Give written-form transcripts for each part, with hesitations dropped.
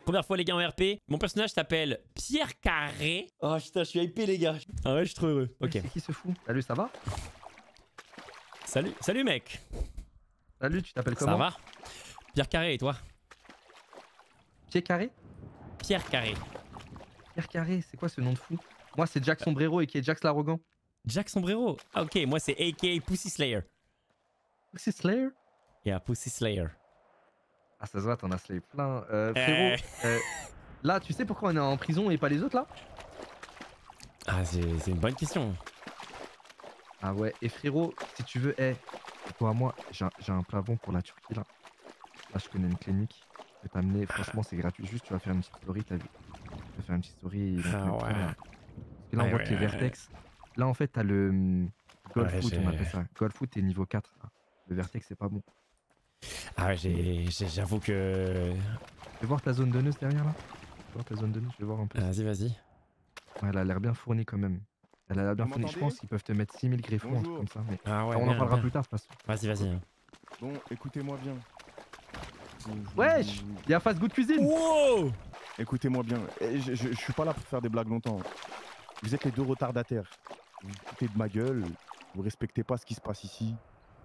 Première fois les gars en RP. Mon personnage s'appelle Pierre Carré. Oh putain, je suis hypé les gars. Ah ouais, je suis trop heureux. Ok. C'est qui se fout? Salut, ça va? Salut mec. Salut, tu t'appelles comment? Ça va? Pierre Carré et toi? Pied carré? Pierre Carré. Pierre Carré, c'est quoi ce nom de fou? Moi, c'est Jack Sombrero et qui est Jax l'arrogant. Jack Sombrero. Ah ok, moi c'est AK Pussy Slayer. C'est Slayer? Yeah, Pussy Slayer. Ah, ça se voit, t'en as slay plein. Frérot, là, tu sais pourquoi on est en prison et pas les autres là? Ah, c'est une bonne question. Ah ouais, et frérot, si tu veux, toi, moi, j'ai un plafond pour la Turquie là. Là, je connais une clinique. Je vais t'amener, franchement, c'est gratuit. Juste, tu vas faire une petite story, t'as vu? Tu vas faire une petite story. Ah ouais. Parce que là, on voit que les Vertex. Là, en fait, t'as le Gold Foot, on appelle ça. Gold Foot est niveau 4. Là. Le Vertex, c'est pas bon. Ah ouais, j'avoue que... Je vais voir ta zone donneuse derrière là. Je vais voir ta zone donneuse, je vais voir un peu. Vas-y. Ouais, elle a l'air bien fournie quand même. Elle a l'air bien fournie. Je pense qu'ils peuvent te mettre 6000 greffons, un truc comme ça. Mais... Ah ouais, on en parlera plus tard, de toute façon. Vas-y. Bon, écoutez-moi bien. Wesh, y'a Fast Good Cuisine. Wow. Écoutez-moi bien. Je suis pas là pour faire des blagues longtemps. Vous êtes les deux retardataires. Vous vous foutez de ma gueule. Vous respectez pas ce qui se passe ici.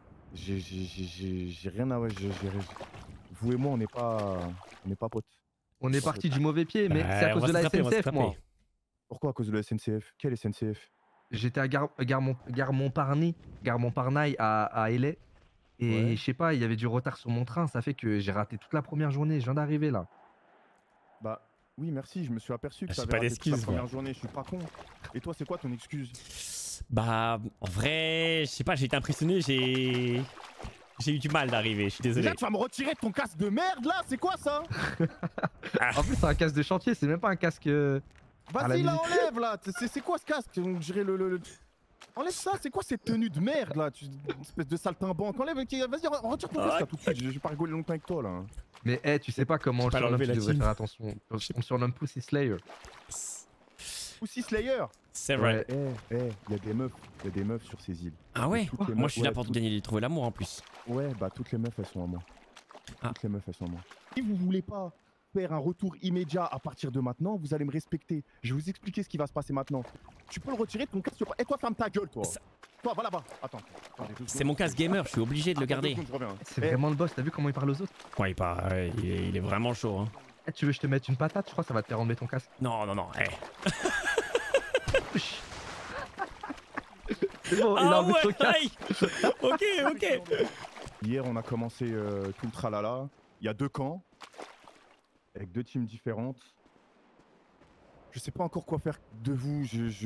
J'ai rien à... Vous et moi, on n'est pas potes. On est parti du mauvais pied, mais c'est à cause de la SNCF, moi. Pourquoi à cause de la SNCF? Quelle SNCF? J'étais à Gare Montparnasse à LA. Et Ouais. je sais pas, il y avait du retard sur mon train. Ça fait que j'ai raté toute la première journée. Je viens d'arriver là. Bah oui, merci, je me suis aperçu que J'ai ça pas avait raté toute la d'excuse, première moi. journée, je suis pas con. Et toi, c'est quoi ton excuse? Bah, en vrai, je sais pas, j'ai été impressionné, j'ai eu du mal d'arriver, je suis désolé. Déjà, tu vas me retirer ton casque de merde là, c'est quoi ça? En plus, c'est un casque de chantier, c'est même pas un casque. À la Vas-y là, musique. enlève là. C'est quoi ce casque? On dirait Enlève ça, c'est quoi cette tenue de merde là? Une espèce de saltimbanque. Enlève, vas-y, retire ton casque là tout de suite. Je vais pas rigoler longtemps avec toi là. Mais tu sais pas comment on pas le surnomme, l'enlever, tu la devrais team. faire attention. On surnomme Pussy Slayer. Pussy Slayer. C'est vrai. Ouais. Il y a des meufs sur ces îles. Ah ouais? Toutes les Moi meufs- je suis là ouais, pour toutes- gagner, trouver l'amour en plus. Ouais, bah toutes les meufs elles sont à moi. Ah. Toutes les meufs elles sont à moi. Si vous voulez pas faire un retour immédiat à partir de maintenant, vous allez me respecter. Je vais vous expliquer ce qui va se passer maintenant. Tu peux le retirer, ton casque. Et toi, ferme ta gueule, toi. Ça- Toi, va là-bas. Attends. Attendez, 2 C'est secondes. mon casque gamer, je suis obligé de le Attends, 2 garder. secondes, je reviens. C'est Eh, vraiment le boss, t'as vu comment il parle aux autres? Ouais, il est vraiment chaud. Hein. Tu veux que je te mette une patate? Je crois que ça va te faire enlever ton casque. Non. C'est bon, il a Ah enlevé son casque. ouais, ok. Hier, on a commencé tout le tralala. Il y a 2 camps, avec 2 teams différentes. Je sais pas encore quoi faire de vous.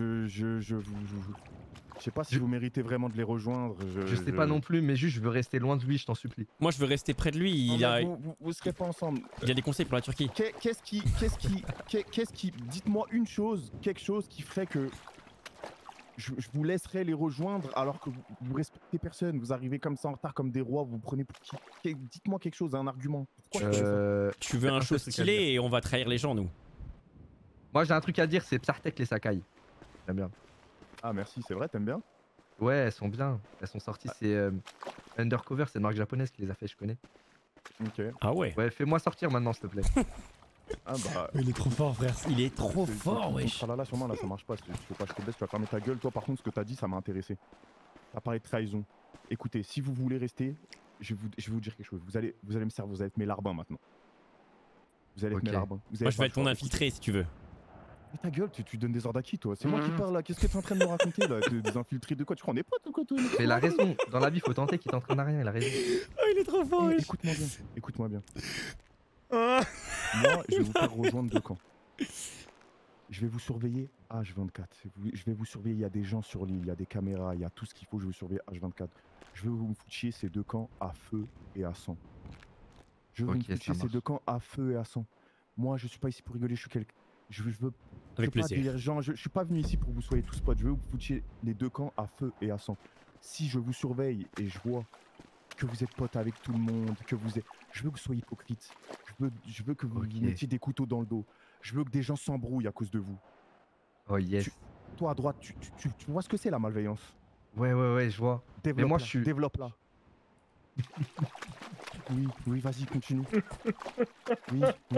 Je sais pas si vous méritez vraiment de les rejoindre. Je sais pas non plus, mais juste je veux rester loin de lui, je t'en supplie. Moi je veux rester près de lui, Non, il mais a vous serez pas ensemble. des conseils pour la Turquie. Qu'est-ce qui... Dites-moi quelque chose qui ferait que je vous laisserai les rejoindre alors que vous respectez personne. Vous arrivez comme ça en retard comme des rois, vous prenez pour qui? Dites-moi quelque chose, un argument. Pourquoi je fais ça? Tu veux un un show truc à stylé dire. et on va trahir les gens nous. Moi j'ai un truc à dire, c'est Psartek les Sakai. J'aime bien. Ah merci, c'est vrai, t'aimes bien? Ouais, elles sont bien. Elles sont sorties, c'est Undercover, c'est une marque japonaise qui les a fait, je connais. Ok. Ah ouais. Ouais, fais-moi sortir maintenant, s'il te plaît. Ah bah... Il est trop fort frère. Il est trop fort wesh. Là sur moi là ça marche pas, je faut pas que je te baisse, tu vas fermer ta gueule. Toi par contre ce que t'as dit ça m'a intéressé. T'as parlé de trahison. Écoutez, si vous voulez rester, je vais vous dire quelque chose. Vous allez me servir, vous allez être mes larbins maintenant. Vous allez être Ok. mes larbins. Vous Moi avez je pas vais le être ton choix. infiltré si tu veux. Mais ta gueule, tu donnes des ordres à qui toi? C'est moi qui parle là, qu'est-ce que t'es en train de me raconter là? Des infiltrés de quoi? Tu crois qu'on est potes ou quoi toi? Mais il a raison, dans la vie, faut tenter qu'il t'entraîne à rien, il a raison. Ah il est trop fort Eh, wesh. écoute-moi bien. Ah. Moi, je vais vous faire rejoindre 2 camps. Je vais vous surveiller H24. Je vais vous surveiller, il y a des gens sur l'île, il y a des caméras, il y a tout ce qu'il faut, je vais vous surveiller H24. Je vais vous foutre ces 2 camps à feu et à sang. Je veux Ok, vous ça foutre ces marche. 2 camps à feu et à sang. Moi, je suis pas ici pour rigoler, je suis quelqu'un. Je veux Avec pas plaisir. délire, genre, je suis pas venu ici pour que vous soyez tous potes. Je veux vous foutre les 2 camps à feu et à sang. Si je vous surveille et je vois que vous êtes potes avec tout le monde, je veux que vous soyez hypocrite. Je veux que vous Ok. vous mettiez des couteaux dans le dos. Je veux que des gens s'embrouillent à cause de vous. Oh yes. Toi à droite, tu vois ce que c'est la malveillance? Ouais, je vois. Développe moi, là, je suis- développe là. oui, vas-y, continue. Oui, oui.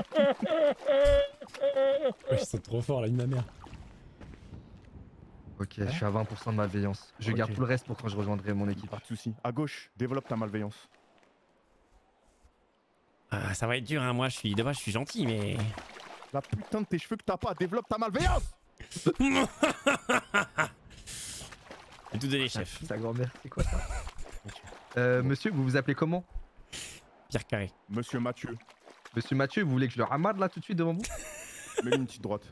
Ouais, je saute trop fort, la vie de ma mère. Ok, je suis à 20% de malveillance. Je garde Ok. tout le reste pour quand je rejoindrai mon équipe. Pas de soucis. À gauche, développe ta malveillance. Ah, ça va être dur, hein. Moi, de base, je suis gentil, mais. La putain de tes cheveux que t'as pas, développe ta malveillance. J'ai tout donné, chef. Sa grand-mère, c'est quoi ça? Monsieur, vous vous appelez comment? Pierre Carré. Monsieur Mathieu, Monsieur Mathieu, vous voulez que je le ramade là tout de suite devant vous? mets-lui une petite droite.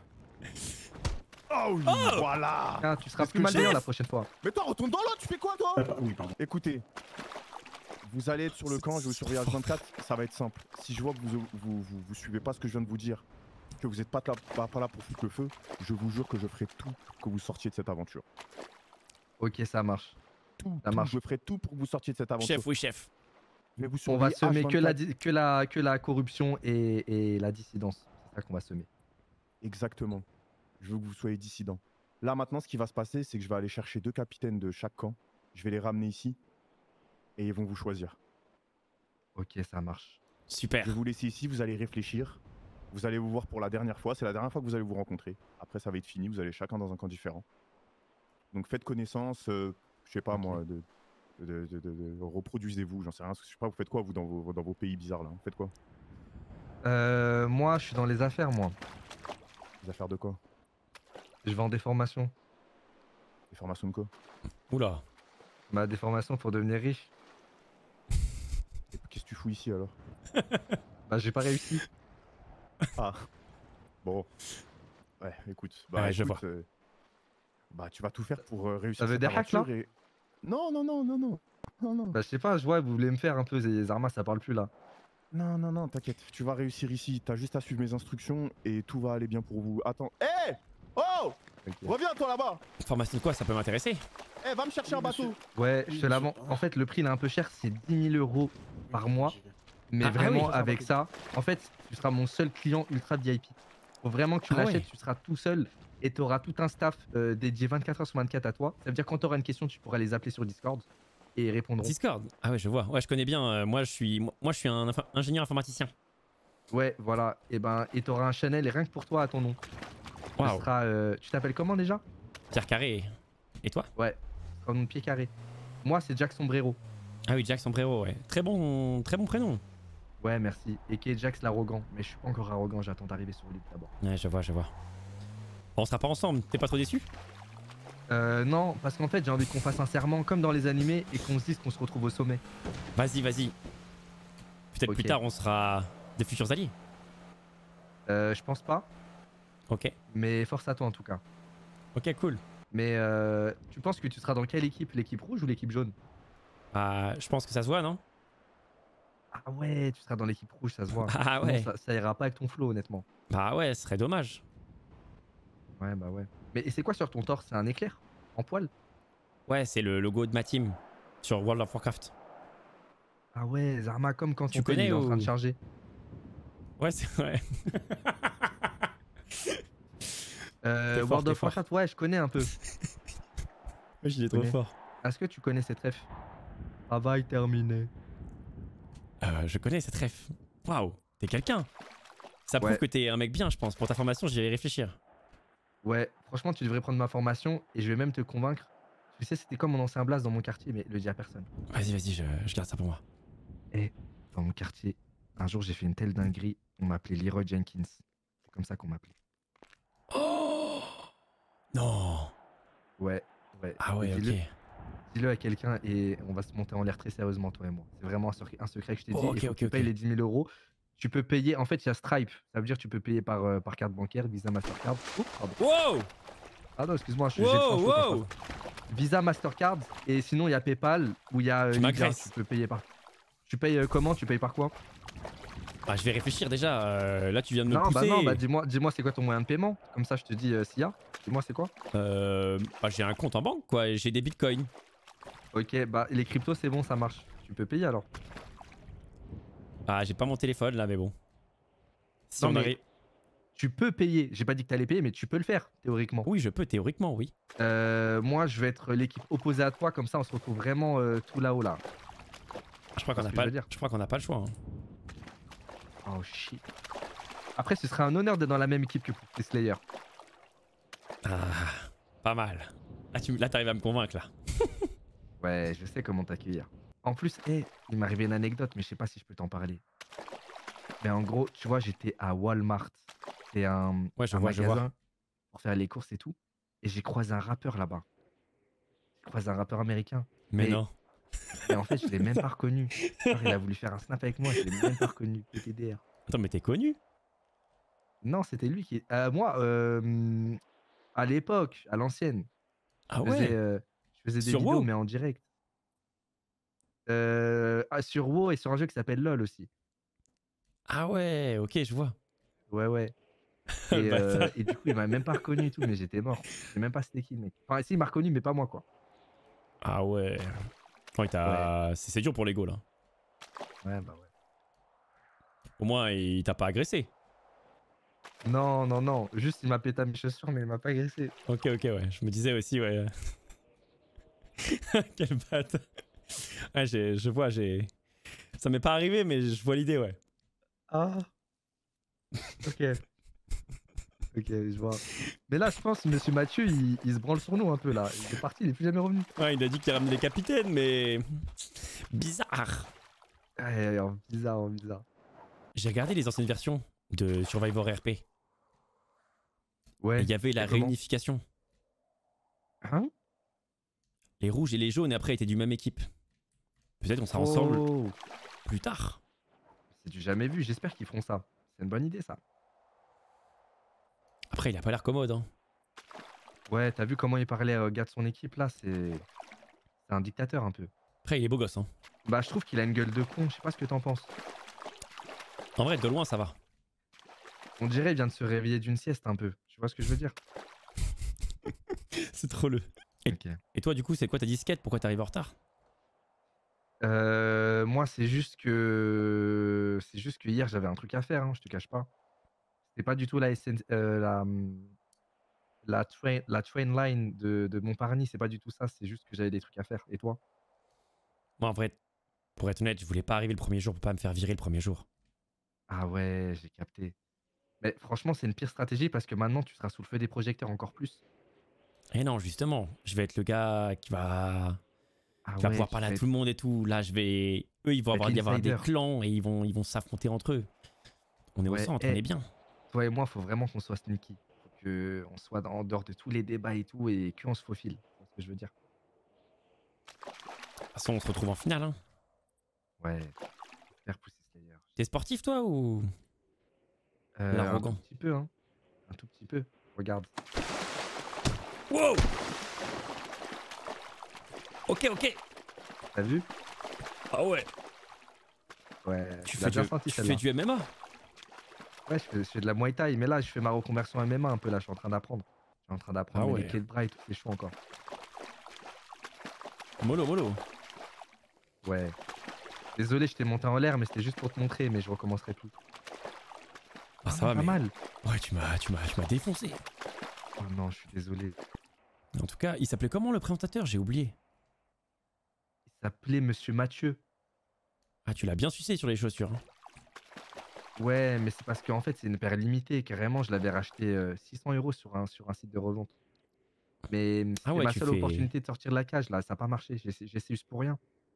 Oh oui, voilà. Ah, tu seras Est-ce plus que malveillant chef la prochaine fois. Mais toi, retourne dans l'autre, tu fais quoi toi? Oui, pardon. Écoutez, vous allez être sur le camp, je vous surveille H24, ça va être simple. Si je vois que vous suivez pas ce que je viens de vous dire, que vous n'êtes pas là pour foutre le feu, je vous jure que je ferai tout pour que vous sortiez de cette aventure. Ok, ça marche. Ça marche. Je ferai tout pour que vous sortiez de cette aventure. Chef, oui, chef. Je vais vous On va surveiller semer H24. que la corruption et la dissidence. C'est ça qu'on va semer. Exactement. Je veux que vous soyez dissidents. Là maintenant, ce qui va se passer, c'est que je vais aller chercher 2 capitaines de chaque camp. Je vais les ramener ici et ils vont vous choisir. Ok, ça marche. Super. Je vais vous laisser ici, vous allez réfléchir. Vous allez vous voir pour la dernière fois. C'est la dernière fois que vous allez vous rencontrer. Après, ça va être fini. Vous allez chacun dans un camp différent. Donc faites connaissance. Je sais pas Ok. moi. Reproduisez-vous. J'en sais rien. Je sais pas. Vous faites quoi vous dans vos pays bizarres là? Vous faites quoi? Moi, je suis dans les affaires, moi. Des affaires de quoi? Je vends des formations. Des formations de quoi? Oula. Bah, des formations pour devenir riche. Et qu'est-ce que tu fous ici alors? Bah, j'ai pas réussi. Ah. Bon. Ouais, écoute. Ouais, je vois. Bah, tu vas tout faire pour réussir. Ça veut cette des hacks, là? aventure et... Non, non, non, non, non. Non, non. Bah, je sais pas, je vois, vous voulez me faire un peu. Les armas, ça parle plus là. Non, non, non, t'inquiète. Tu vas réussir ici. T'as juste à suivre mes instructions et tout va aller bien pour vous. Attends. Hé! Oh! Ok. Reviens, toi, là-bas! Formation de quoi? Ça peut m'intéresser. Eh, va me chercher un bateau! Ouais, Oui, je te la monsieur. vends. En fait, le prix il est un peu cher, c'est 10 000 euros par mois. Mais Ah, vraiment, oui. avec ça, en fait, tu seras mon seul client ultra VIP. Faut vraiment que tu Ah ouais. l'achètes, tu seras tout seul et tu auras tout un staff dédié 24 heures sur 24 à toi. Ça veut dire quand tu auras une question, tu pourras les appeler sur Discord et ils répondront. Discord. Ah ouais, je vois. Ouais, je connais bien. Moi, je suis un ingénieur informaticien. Ouais, voilà. Et ben, et tu auras un channel et rien que pour toi à ton nom. Ce Waouh. sera, tu t'appelles comment déjà? Pierre Carré. Et toi? Ouais, comme mon pied carré. Moi, c'est Jack Sombrero. Ah oui, Jack Sombrero, ouais. Très bon prénom. Ouais, merci. Et qui est Jax l'arrogant. Mais je suis pas encore arrogant, j'attends d'arriver sur l'île d'abord. Ouais, je vois, je vois. Bon, on sera pas ensemble. T'es pas trop déçu? Non, parce qu'en fait, j'ai envie qu'on fasse un serment comme dans les animés et qu'on se dise qu'on se retrouve au sommet. Vas-y, vas-y. Peut-être Ok. plus tard, on sera des futurs alliés. Je pense pas, Ok. mais force à toi en tout cas. Ok, cool. Mais tu penses que tu seras dans quelle équipe? L'équipe rouge ou l'équipe jaune? Bah, je pense que ça se voit, non? Ah ouais, tu seras dans l'équipe rouge, ça se voit. Ah Sinon, ouais. ça ira pas avec ton flow, honnêtement. Bah ouais, ce serait dommage. Ouais, bah ouais. Mais et c'est quoi sur ton torse? C'est un éclair? En poil? Ouais, c'est le logo de ma team sur World of Warcraft. Ah ouais, Zarma, comme quand Tu ton tel, connais il est en train de ou- charger. Ouais, c'est vrai. T'es fort, World t'es of fort. Warcraft, ouais, je connais un peu. Il est trop fort. Est-ce que tu connais cette ref? Travail terminé. Je connais cette ref. Waouh, t'es quelqu'un. Ça prouve Ouais. que t'es un mec bien, je pense. Pour ta formation, j'y vais réfléchir. Ouais, franchement, tu devrais prendre ma formation et je vais même te convaincre. Tu sais, c'était comme mon ancien blast dans mon quartier, mais le dis à personne. Vas-y, vas-y, je garde ça pour moi. Dans mon quartier, un jour, j'ai fait une telle dinguerie, on m'appelait Leroy Jenkins. C'est comme ça qu'on m'appelait. Oh non. Ouais, ouais. Ah ouais, Dis-le- ok. Dis-le à quelqu'un et on va se monter en l'air très sérieusement, toi et moi. C'est vraiment un secret que je t'ai dit. Oh, ok, Il faut que ok, tu ok. payes les 10 000 euros. Tu peux payer, en fait, il y a Stripe. Ça veut dire que tu peux payer par carte bancaire, Visa, Mastercard. Oh, pardon. Wow. Ah non, excuse-moi, j'ai le Wow, sang chaud quand je wow. parle. Visa, Mastercard. Et sinon, il y a PayPal où il y a Tu Lydia, m'agresses. tu peux payer par. Tu payes comment? Tu payes par quoi? Ah, je vais réfléchir déjà. Là, tu viens de me Non, pousser. bah non, bah dis-moi c'est quoi ton moyen de paiement? Comme ça, je te dis s'il y a. Dis-moi c'est quoi? Bah, j'ai un compte en banque, quoi. Et j'ai des bitcoins. Ok, bah les cryptos c'est bon, ça marche. Tu peux payer alors. Ah, j'ai pas mon téléphone là, mais bon. Si Non, on mais- arrive. Tu peux payer. J'ai pas dit que t'allais payer, mais tu peux le faire théoriquement. Oui, je peux, théoriquement, oui. Moi, je vais être l'équipe opposée à toi, comme ça on se retrouve vraiment tout là-haut là. Je crois Tu qu'on vois n'a ce que pas, je veux dire? je crois qu'on n'a pas le choix. Hein. Oh shit. Après, ce serait un honneur d'être dans la même équipe que Poupée Slayer. Ah, pas mal. Là, t'arrives à me convaincre là. Ouais, je sais comment t'accueillir. En plus, il m'est arrivé une anecdote, mais je sais pas si je peux t'en parler. Mais en gros, tu vois, j'étais à Walmart. C'est Ouais, je un vois, je magasin vois. pour faire les courses et tout. Et j'ai croisé un rappeur là-bas. J'ai croisé un rappeur américain. Mais Mais, non. mais en fait, je l'ai même pas reconnu. Genre, il a voulu faire un snap avec moi, je l'ai même pas reconnu. PTDR. Attends, mais t'es connu? Non, c'était lui qui. Moi, à l'époque, à l'ancienne, Ah je faisais, ouais? je faisais des Sur vidéos, WoW? mais en direct. Sur WoW et sur un jeu qui s'appelle LoL aussi. Ah ouais, ok, je vois. Ouais, ouais. Le bâtard. Et du coup, il m'a même pas reconnu et tout, mais j'étais mort. Je sais même pas c'était qui, le mec. Enfin, si, il m'a reconnu, mais pas moi, quoi. Ah ouais. Ouais, Ouais, c'est dur pour l'ego là. ouais, bah ouais. Au moins, il t'a pas agressé. Non, non, non. Juste, il m'a pété à mes chaussures, mais il m'a pas agressé. Ok, ok, ouais. Je me disais aussi, ouais. Quel bâtard. Ouais, je vois, ça m'est pas arrivé, mais je vois l'idée, ouais. Ah, ok. Ok, je vois. Mais là, je pense que Monsieur Mathieu, il se branle sur nous un peu, là. Il est parti, il est plus jamais revenu. Ouais, il a dit qu'il ramenait les capitaines, mais. Bizarre. Ouais, bizarre, bizarre. J'ai regardé les anciennes versions de Survivor RP. Et Ouais, il y avait la c'est comment? réunification. Hein? Les rouges et les jaunes, après, étaient du même équipe. Peut-être qu'on sera ensemble Oh, plus tard. c'est du jamais vu. J'espère qu'ils feront ça. C'est une bonne idée, ça. Après, il a pas l'air commode, hein. Ouais, t'as vu comment il parlait au gars de son équipe, là? C'est un dictateur, un peu. Après, il est beau gosse, hein. Bah, je trouve qu'il a une gueule de con. Je sais pas ce que t'en penses. En vrai, de loin, ça va. On dirait qu'il vient de se réveiller d'une sieste, un peu. Tu vois ce que je veux dire? C'est trop le. Ok. Et toi, du coup, c'est quoi ta disquette? Pourquoi t'arrives en retard? Moi, c'est juste que hier j'avais un truc à faire, hein, je te cache pas. C'était pas du tout la train line de Montparnasse, c'est pas du tout ça. C'est juste que j'avais des trucs à faire. Et toi? Moi, en vrai, pour être honnête, je voulais pas arriver le premier jour pour pas me faire virer le premier jour. Ah ouais, j'ai capté. Mais franchement, c'est une pire stratégie parce que maintenant tu seras sous le feu des projecteurs encore plus. Et non, justement, je vais être le gars Ah qui va ouais, pouvoir tu parler à vas tout le monde et tout. Là, eux, ils vont être y avoir des l'insider. clans et ils vont s'affronter entre eux. On est au Ouais, centre, on est bien. De toi et moi, faut vraiment qu'on soit sneaky. Faut qu'on soit en dehors de tous les débats et tout et qu'on se faufile. C'est ce que je veux dire. toute façon, on se retrouve en finale, hein. Ouais, faire pousser Slayer. T'es sportif, toi, ou Un tout l'arrogant? petit peu, hein. Un tout petit peu. Regarde. Wow! Ok, ok. T'as vu? Ah ouais. Ouais, Tu tu l'as bien fais senti tu fais celle-là. du MMA? Ouais, je fais de la Muay Thai, mais là, je fais ma reconversion MMA un peu, là, je suis en train d'apprendre. Je suis en train d'apprendre Ah mais les ouais. pieds de bras et tout, c'est chaud encore. Mollo, mollo. Ouais. Désolé, je t'ai monté en l'air, mais c'était juste pour te montrer, mais je recommencerai plus. Ah, ça va, pas mais. mal. Ouais, tu m'as défoncé. Oh non, je suis désolé. En tout cas, il s'appelait comment le présentateur? J'ai oublié. Il s'appelait Monsieur Mathieu. Ah, tu l'as bien sucé sur les chaussures, hein. Ouais, mais c'est parce qu'en fait, c'est une paire limitée. Carrément, je l'avais racheté 600 € sur un site de revente. Mais Ah c'était ouais, ma tu seule fais. opportunité de sortir de la cage, là. Ça n'a pas marché. J'ai essayé juste pour rien.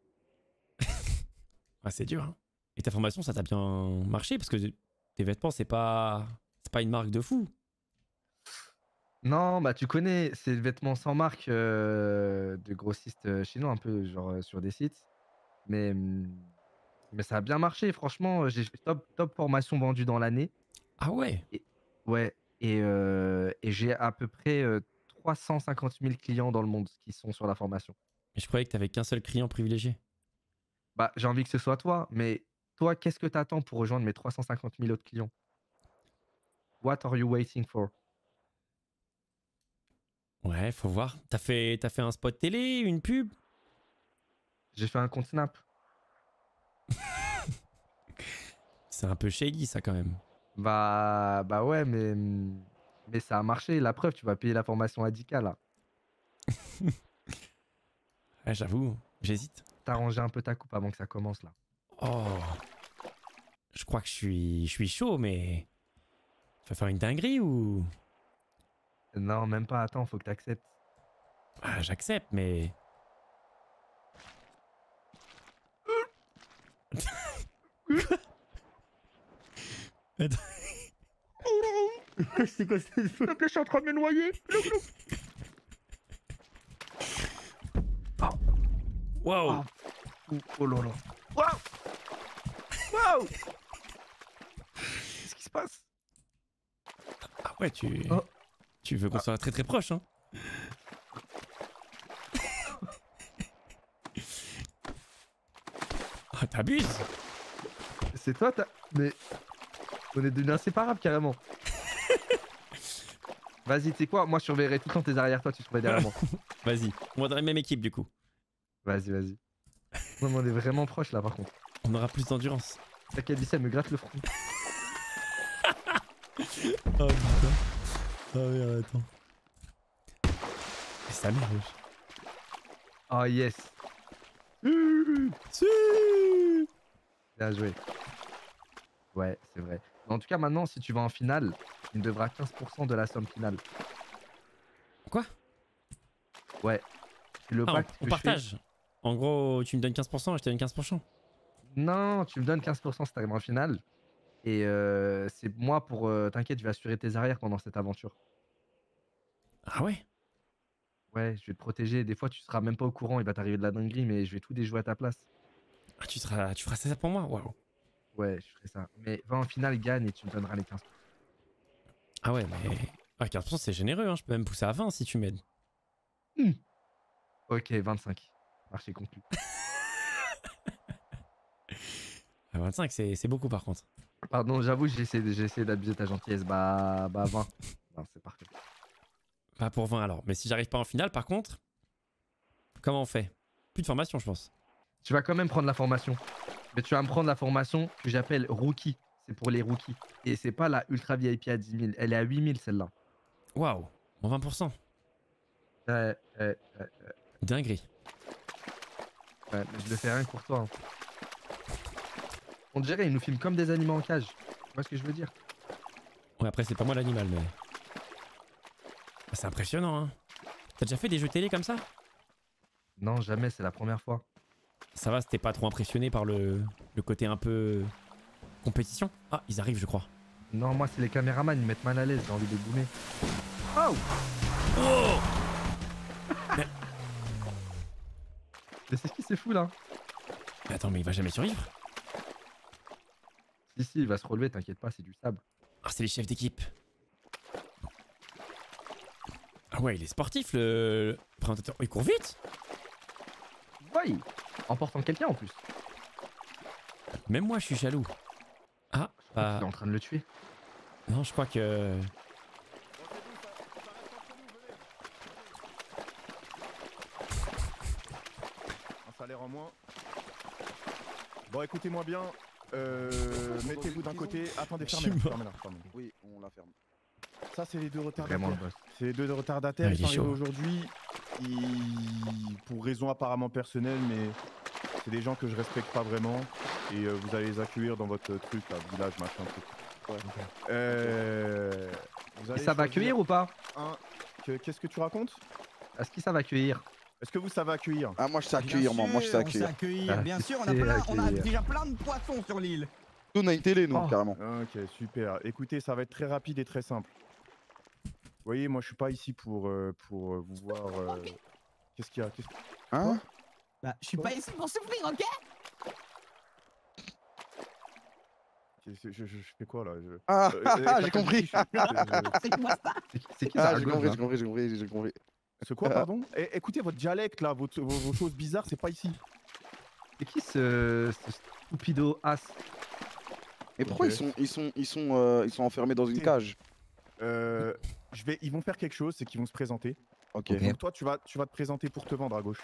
Ah, c'est dur, hein. Et ta formation, ça t'a bien marché parce que tes vêtements, c'est pas une marque de fou. Non, bah tu connais, c'est le vêtement sans marque de grossistes chinois, un peu genre sur des sites. Mais, mais ça a bien marché, franchement. J'ai fait top formation vendue dans l'année. Ah ouais. Et, ouais, et j'ai à peu près 350 000 clients dans le monde qui sont sur la formation. Mais je croyais que t'avais qu'un seul client privilégié. Bah, j'ai envie que ce soit toi, mais toi, qu'est-ce que tu attends pour rejoindre mes 350 000 autres clients? What are you waiting for? Ouais, faut voir. T'as fait un spot télé, une pub? J'ai fait un compte Snap. C'est un peu shady, ça, quand même. Bah ouais, mais ça a marché. La preuve, tu vas payer la formation à 10K là. Ouais, j'avoue, j'hésite. t'arranger un peu ta coupe avant que ça commence là. Oh. Je crois que je suis chaud, mais... Tu vas faire une dinguerie ou... Non, même pas, attends, faut que t'acceptes. Ah, j'accepte, mais... Attends. C'est quoi ça? Je suis en train de me noyer. Wow. Ah. Oh là là. Waouh. Waouh. Qu'est-ce qui se passe? Ah ouais, Oh. Tu veux qu'on soit très très proche, hein? Oh, t'abuses. C'est toi, t'as... Mais... On est devenus inséparables, carrément. Vas-y, tu sais quoi? Moi, je surveillerai tout le temps tes arrières, toi, tu surveilles derrière moi. Vas-y, on va dans la même équipe du coup. Vas-y, vas-y. Non, mais on est vraiment proches, là, par contre. On aura plus d'endurance. T'inquiète, elle me gratte le front. Oh putain. Oh merde, attends. Et ça m'arrive. Oh, yes. Si. Bien joué. Ouais, c'est vrai. Mais en tout cas, maintenant, si tu vas en finale, tu me devras 15% de la somme finale. Quoi? Ouais. C'est le Ah, pacte on que je partage. En gros, tu me donnes 15% et je te donne 15%. fais. Non, tu me donnes 15% si t'arrives en finale. Et c'est moi pour... T'inquiète, je vais assurer tes arrières pendant cette aventure. Ah ouais? Ouais, je vais te protéger. Des fois, tu seras même pas au courant, il va t'arriver de la dinguerie, mais je vais tout déjouer à ta place. Ah, tu feras ça pour moi? Waouh. Ouais, je ferai ça. Mais va en finale, gagne et tu me donneras les 15%. Ah ouais, mais... Ah, 15% c'est généreux, hein. Je peux même pousser à 20 si tu m'aides. Ok, 25. Marché conclu. Ah, 25 c'est beaucoup par contre. Pardon, j'avoue, j'ai essayé d'abuser ta gentillesse. Bah 20. Non, c'est parfait. Pas pour 20 alors. Mais si j'arrive pas en finale par contre, comment on fait? Plus de formation je pense. Tu vas quand même prendre la formation. Mais tu vas me prendre la formation que j'appelle rookie. C'est pour les rookies. Et c'est pas la ultra VIP à 10 000. Elle est à 8 000 celle-là. Waouh. Mon 20%. Ouais, Dinguerie. mais je le fais rien que pour toi. Hein. On dirait, ils nous filment comme des animaux en cage. Tu vois ce que je veux dire? Ouais, après c'est pas moi l'animal mais... Ah, c'est impressionnant hein. T'as déjà fait des jeux télé comme ça? Non, jamais, c'est la première fois. Ça va, c'était pas trop impressionné par le côté un peu... compétition? Ah, ils arrivent je crois. Non, moi, c'est les caméramans, ils me mettent mal à l'aise, j'ai envie de les boumer. Oh Oh. Mais c'est qui c'est fou là? Mais attends, mais il va jamais survivre? Si, il va se relever, t'inquiète pas, c'est du sable. Ah, c'est les chefs d'équipe. Ah ouais, il est sportif le présentateur. Oh, il court vite. Ouais, en portant quelqu'un en plus. Même moi, je suis jaloux. Ah, Il est en train de le tuer. non, je crois que... Un salaire en moins. Bon, écoutez-moi bien. Mettez-vous d'un côté. Attendez, Je suis fermez-la. mort. Fermez-la. Oui, on la ferme. Ça, c'est les deux Vraiment le retardataires. boss. C'est les deux retardataires. Ah, Ils il est sont arrivés chaud. aujourd'hui. Pour raison apparemment personnelle, mais c'est des gens que je respecte pas vraiment. Et vous allez les accueillir dans votre truc, là, village, machin, truc. Ouais. Vous allez Ça va choisir accueillir ou pas? Qu'est-ce que tu racontes? Est-ce que ça va accueillir? Est-ce que vous savez accueillir? Ah, moi je sais accueillir, moi je sais On sait accueillir. accueillir, Ah, bien tu sûr, sais on a accueillir. déjà plein de poissons sur l'île. Nous on a une télé, nous, Oh. carrément. Ok, super. Écoutez, ça va être très rapide et très simple. Vous voyez, moi je suis pas ici pour vous voir. Qu'est-ce qu'il y a? Hein? Bah, je suis pas ici pour souffrir, ok? Je fais quoi là? Ah, Avec j'ai la compris. C'est quoi ça? C'est qui ça? Ah, j'ai compris, j'ai compris. C'est quoi, pardon? Écoutez votre dialecte là, vos choses bizarres, c'est pas ici. C'est qui ce stupido as? Mais pourquoi Ok. ils sont enfermés dans une cage? Ils vont faire quelque chose, c'est qu'ils vont se présenter. Ok. Ok. Donc toi, tu vas te présenter pour te vendre à gauche.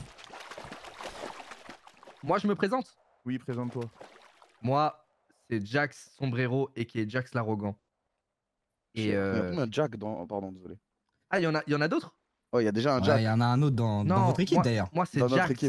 Moi, je me présente. Oui, présente-toi. Moi, c'est Jax Sombrero et qui est Jax l'arrogant. Et Il y a combien de Jack dans. Pardon, désolé. ah, il y en a d'autres? Oh, il y a déjà un Ouais, Jack il y en a un autre dans votre équipe moi, d'ailleurs. Moi, c'est dans notre Jax. équipe.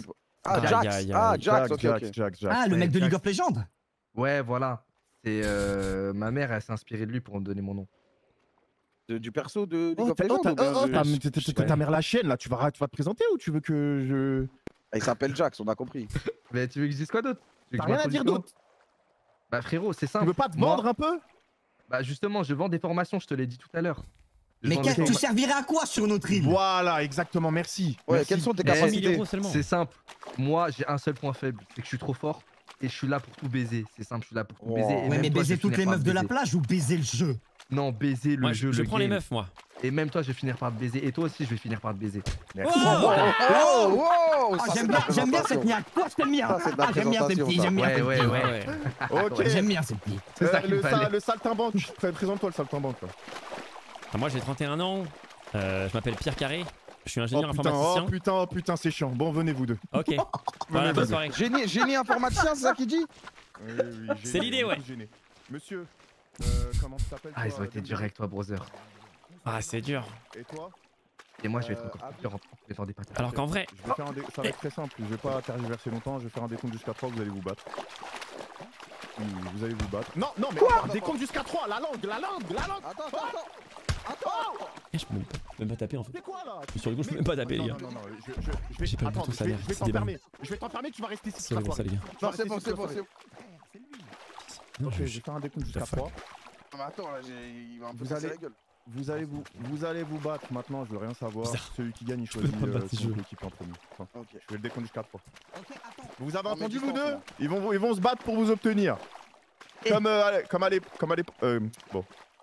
Ah, Aïe, Jax. aïe, Ah, aïe. Jax, ok, ok. Jax. Ah, le Ouais, mec de League Jax. of Legends. Ouais, voilà. C'est ma mère, elle s'est inspirée de lui pour me donner mon nom. Du perso de League Oh, of Legends ou bien de- ta mère la chienne là, tu vas te présenter ou tu veux que je. Ah, il s'appelle Jax, on a compris. Mais tu veux que je dise quoi d'autre? Tu veux T'as que je rien à m'introduise dire comment? d'autre. Bah frérot, c'est Tu simple. veux pas te Moi- vendre un peu? Bah justement, je vends des formations, je te l'ai dit tout à l'heure. Je Mais vends des tu forma- servirais à quoi sur notre île? Voilà, exactement, merci. Ouais, Merci. quelles sont tes Eh, 3 000 capacités? euros seulement. C'est simple. Moi, j'ai un seul point faible, c'est que je suis trop fort et je suis là pour tout baiser. C'est simple, je suis là pour tout Wow. baiser. Et Ouais, même mais toi, je baiser vais toutes finir les par meufs te de la baiser. plage ou baiser le jeu? Non, baiser le Moi, jeu, je le prends les game. meufs, moi. Et même toi, je vais finir par te baiser. Et toi aussi, je vais finir par te baiser. Merci. Oh Oh, wow, Ah, ça, c'est j'aime de la j'aime bien présentation. cette niaque. Toi, j'aime bien. Ça, c'est de la Ah, j'aime bien ces présentation, petits, ça. j'aime bien Ouais, ces ouais, petits. ouais. Ok. J'aime bien ces petits. C'est ça qu'il fallait. Le saltimbanque, présente-toi le saltimbanque là. Ah, moi, j'ai 31 ans. Je m'appelle Pierre Carré. Je suis Oh ingénieur putain, informaticien. oh putain, c'est chiant. Bon, venez vous deux. Ok. Voilà, bonne soirée. Génie informaticien, c'est ça qu'il dit? Oui, C'est gêné, l'idée, on est ouais. tous gênés. Monsieur, comment tu t'appelles? Ah, ils toi, ont été Dembélé durs avec toi, brother. Ah, c'est dur. Et toi? Et moi, je vais être Euh, encore ah, plus dur en défendant des patates. Alors qu'en vrai, Je vais faire ça va être très simple. Je vais pas tergiverser longtemps. Je vais faire un décompte jusqu'à 3. Vous allez vous battre. Oui, vous allez vous battre. Non, mais un décompte jusqu'à 3. La langue. Attends. je peux même pas taper en fait. C'est quoi là? Sur le coup, je peux même pas taper, les gars. Non, je vais. J'ai pas le Attends, bouton je salaire, vais c'est t'enfermer. Je vais t'enfermer. Tu vas rester ici. C'est bon, ça, les gars. Non, c'est bon, c'est bon. Non, Ok, je- je vais faire un décompte jusqu'à The fuck. 3. Mais attends, là, il va un peu Vous casser allez- la gueule. Vous allez vous battre maintenant. Je veux rien savoir. Bizarre. Celui qui gagne, il peux choisit pas me battre si je son veux. équipe en premier. Enfin, Ok. je vais le décompte jusqu'à 3. Ok, attends. Vous avez On met entendu vous distance, deux? là. Ils vont se battre pour vous obtenir. Comme à bon.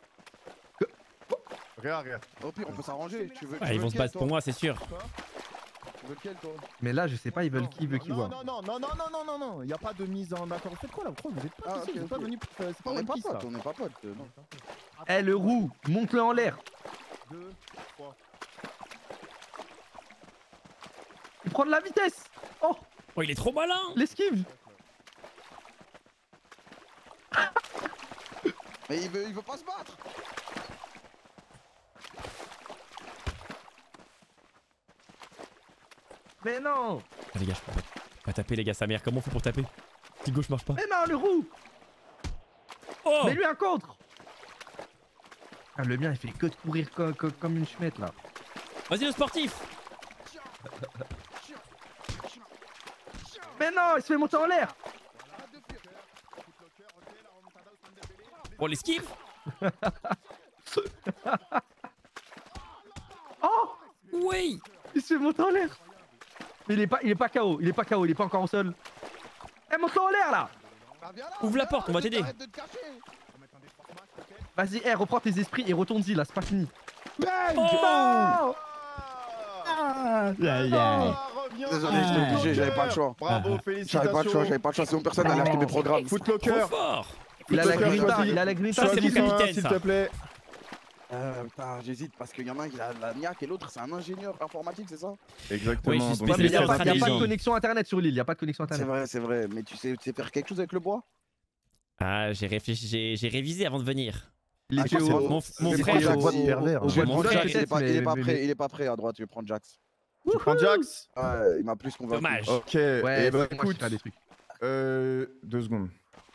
Regarde. Au pire, on peut s'arranger. Tu veux Ah, ils vont se battre pour moi, c'est sûr. Tu veux lequel, toi? Mais là, je sais pas, ils veulent qui veut qui Non, voir. non. Il n'y a pas de mise en accord. Vous faites quoi là? Pourquoi vous êtes pas Ah, ici? ok, Vous êtes pas ok. venus pour c'est pas On n'est One pas Piece là. potes, on n'est pas potes. Non. Eh, le roux, monte-le en l'air. 2, 3. Il prend de la vitesse. Oh, Oh, il est trop malin. l'esquive. Mais il veut pas se battre. Mais non. Ah, les gars, je peux pas taper, les gars, sa mère. Comment on fait pour taper? Petit gauche marche pas. Mais non, le roux. Oh! Mais lui un contre. Ah, le mien, il fait que de courir comme une chumette là. Vas-y, le sportif! Mais non, il se fait monter en l'air. On l'esquive? Oh, Oui! il se fait monter en l'air. Mais il est pas KO, il est pas KO, il est pas encore au sol. Eh, monte-le en l'air là. Ouvre la porte, on va t'aider. Arrête de te cacher. Vas-y, reprends tes esprits et retourne-y là, c'est pas fini. Bang! Non. Reviens. Désolé, j'étais obligé, j'avais pas le choix. Bravo, félicitations. J'avais pas le choix, sinon personne n'allait acheter mes programmes. Trop Footlocker. fort! Il a la Footlocker, grinta, choisis. il a la grinta. Ça, c'est mon Choisis un, capitaine, s'il ça. te plaît. Putain, j'hésite parce qu'il y en a un qui a la niaque et l'autre c'est un ingénieur informatique, c'est ça? Exactement. Oui, je suis donc Ouais, mais il n'y a, spécialisé en pas de stratégie. connexion internet sur l'île, il n'y a pas de connexion internet. C'est vrai, mais tu sais faire quelque chose avec le bois? Ah, j'ai réfléchi, j'ai révisé avant de venir. Il Ah, était c'est au. bon. Mon Il est frère, pas au bois de pervers. au bois de Mon Boulogne, frère, peut-être, il est pas prêt à droite, tu veux prendre Jax. Tu prends Jax? Ouais, il m'a plus convaincu. Dommage. Ok. Ouais, Eh ben, moi je écoute, fais des trucs. 2 secondes.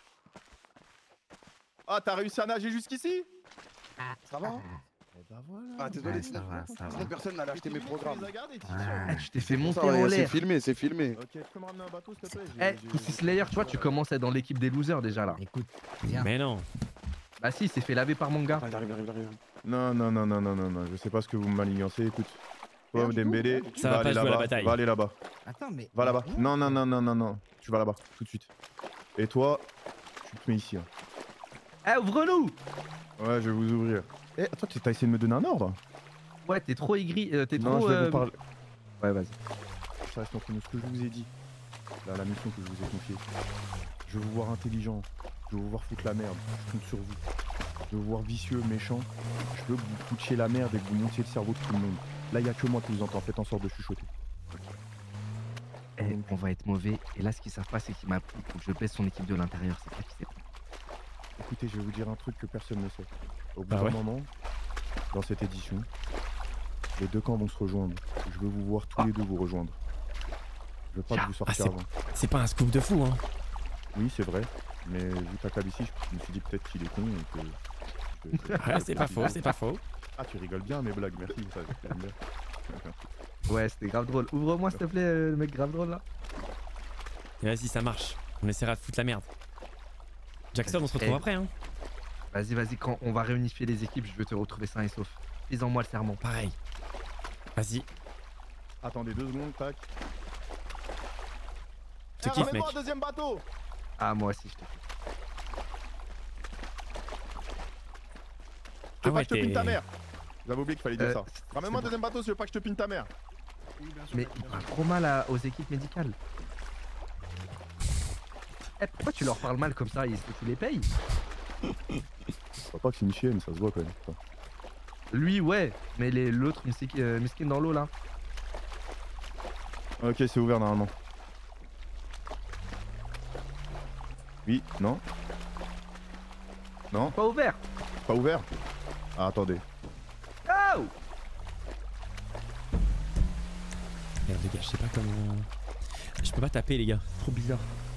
Ah, t'as réussi à nager jusqu'ici? Ça va? Eh ben voilà. Ah, désolé, Ouais, sinon ça va. sinon personne n'allait acheter mes programmes. Ah, je t'ai fait monter Ça va, en c'est l'air. filmé, c'est filmé. Ok, tu peux me ramener un bateau s'il te plaît? Eh, Pussy Slayer, tu vois, tu commences à être dans l'équipe des losers déjà là. Écoute, viens. Mais non. Bah si, il s'est fait laver par mon gars. Ah, il arrive. Non, je sais pas ce que vous m'alliancez, écoute. Toi, Rien du tout, Dembélé, rien du tu Ça vas va pas aller jouer à la là-bas. bataille. Va aller là-bas. Attends, mais. Va là-bas. rien. Non. Tu vas là-bas, tout de suite. Et toi, tu te mets ici. Hein. Eh, ouvre-nous. Ouais, je vais vous ouvrir. Eh, toi, t'as essayé de me donner un ordre? Ouais, t'es trop aigri, t'es Non, trop. je vais vous parler. Ouais, vas-y. Ça reste entre nous. Ce que je vous ai dit, là, la mission que je vous ai confiée. Je veux vous voir intelligent. Je veux vous voir foutre la merde. Je compte sur vous. Je veux vous voir vicieux, méchant. Je veux que vous foutiez la merde et que vous montiez le cerveau de tout le monde. Là, il n'y a que moi qui vous entends. Faites en sorte de chuchoter. Eh, on va être mauvais. Et là, ce qu'ils savent pas, c'est qu'il m'a pris pour que je baisse son équipe de l'intérieur. C'est pas qui c'est. Écoutez, je vais vous dire un truc que personne ne sait. Au bout Ah d'un ouais moment, dans cette édition, les deux camps vont se rejoindre. Je veux vous voir tous les deux vous rejoindre. Je veux pas que vous sortiez avant. C'est pas un scoop de fou, hein. Oui, c'est vrai. Mais vu ta calvitie, je me suis dit peut-être qu'il est con et que. Ouais, c'est pas faux, c'est pas faux. Ah, tu rigoles bien mes blagues, merci, vous savez. J'aime bien. Ouais, c'était grave drôle. Ouvre-moi s'il te plaît, le mec grave drôle là. Et vas-y, ça marche. On essaiera de foutre la merde. Jackson, on se retrouve après, hein. Vas-y, quand on va réunifier les équipes, je veux te retrouver sain et sauf. Fais-en-moi le serment. Pareil. Vas-y. Attendez 2 secondes, tac. Je te kiffe, mec. Un deuxième bateau. Ah, moi aussi, je te kiffe. Je veux Ah pas que je te pine ta mère. J'avais oublié qu'il fallait dire ça. Ramène-moi un bon. deuxième bateau si je veux pas que je te pine ta mère. Mais il parle trop mal aux équipes médicales. Eh, pourquoi tu leur parles mal comme ça? Tu les payes? Je vois pas que c'est une chienne, ça se voit quand même. Putain. Lui, ouais, mais l'autre miskin dans l'eau là. Ok, c'est ouvert normalement. Oui, non. Non, Pas ouvert. pas ouvert. Ah, attendez. Oh! Merde, les gars, je sais pas comment. Je peux pas taper, les gars. Trop bizarre.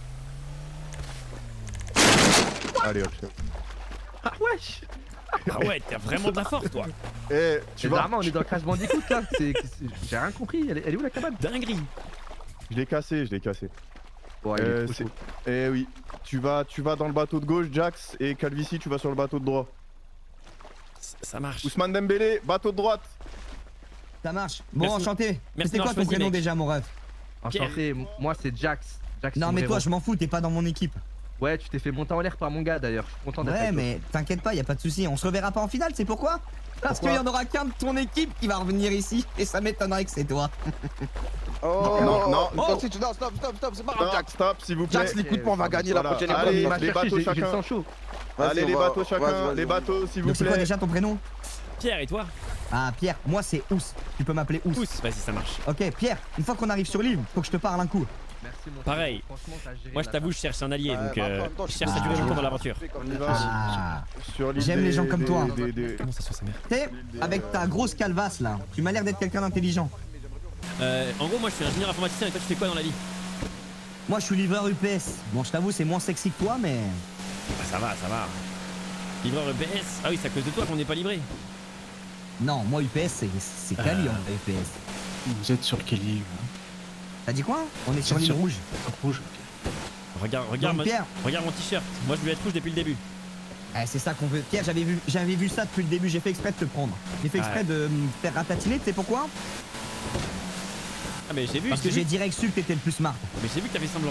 Allez hop, chef. Ah wesh! Ah ouais, t'as vraiment de la force, toi. Eh, tu vois, Vraiment, on est dans Crash Bandicoot là. J'ai rien compris. Elle est où la cabane? Dinguerie. je l'ai cassé, je l'ai cassé. Bon, il est trop c'est- chaud. Eh oui, tu vas dans le bateau de gauche, Jax, et Calvici, tu vas sur le bateau de droite. Ça marche. Ousmane Dembélé, bateau de droite. Ça marche. Bon, Merci. enchanté. Merci C'était quoi d'avoir ton choisi, prénom mec. déjà, mon ref? Enchanté, moi c'est Jax. Jax Non, mais Sombrero. toi, je m'en fous, t'es pas dans mon équipe. Ouais, tu t'es fait monter en l'air par mon gars d'ailleurs. Je suis content d'être Ouais, avec toi. mais t'inquiète pas, y a pas de souci. On se reverra pas en finale, c'est pourquoi? Parce Pourquoi qu'il y en aura qu'un de ton équipe qui va revenir ici et ça m'étonnerait que c'est toi. Oh non, non, stop, c'est pas grave, Stop, Jax. stop, s'il vous plaît. Jax, l'écoute-moi, on va gagner la Voilà. prochaine Allez, Il épreuve. m'a les cherché, bateaux j'ai le chacun. sang chaud. Allez, Vas-y, les on va- bateaux chacun, vas-y, les bateaux, s'il vous Donc c'est quoi plaît. déjà ton prénom? Pierre, et toi? Ah, Pierre, moi c'est Ous. Tu peux m'appeler Ous. Pousse. Vas-y, ça marche. Ok, Pierre, une fois qu'on arrive sur l'île, faut que je te parle un coup. Merci mon Pareil. frère. Franchement, t'as géré Moi, je la t'avoue, je cherche un allié, donc Ouais, bah, en même temps, je je cherche à suis durer pas longtemps sûr. dans l'aventure. On y va. Ah. Sur l'île J'aime les gens comme toi. Comment ça se fait, sa mère? Tu sais, avec ta grosse calvasse là, tu m'as l'air d'être quelqu'un d'intelligent. En gros, moi, je suis ingénieur informaticien et toi, tu fais quoi dans la vie? Moi je suis livreur UPS. Bon, je t'avoue, c'est moins sexy que toi, mais. Ah, ça va, ça va. Livreur EPS. Ah oui, c'est à cause de toi qu'on n'est pas livré. Non, moi UPS, c'est Cali en vrai, UPS. Vous êtes sur quelle île T'as dit quoi? On est sur l'île rouge. Rouge. Regarde, Donc, Pierre, regarde mon t-shirt. Moi, je vais être rouge depuis le début. c'est ça qu'on veut. Pierre, j'avais vu ça depuis le début, j'ai fait exprès de te prendre. J'ai fait exprès Ouais. de me faire ratatiner, tu sais pourquoi? Ah, mais j'ai vu, Parce que j'ai j'ai vu. direct su que t'étais le plus smart. Mais j'ai vu que t'avais semblant.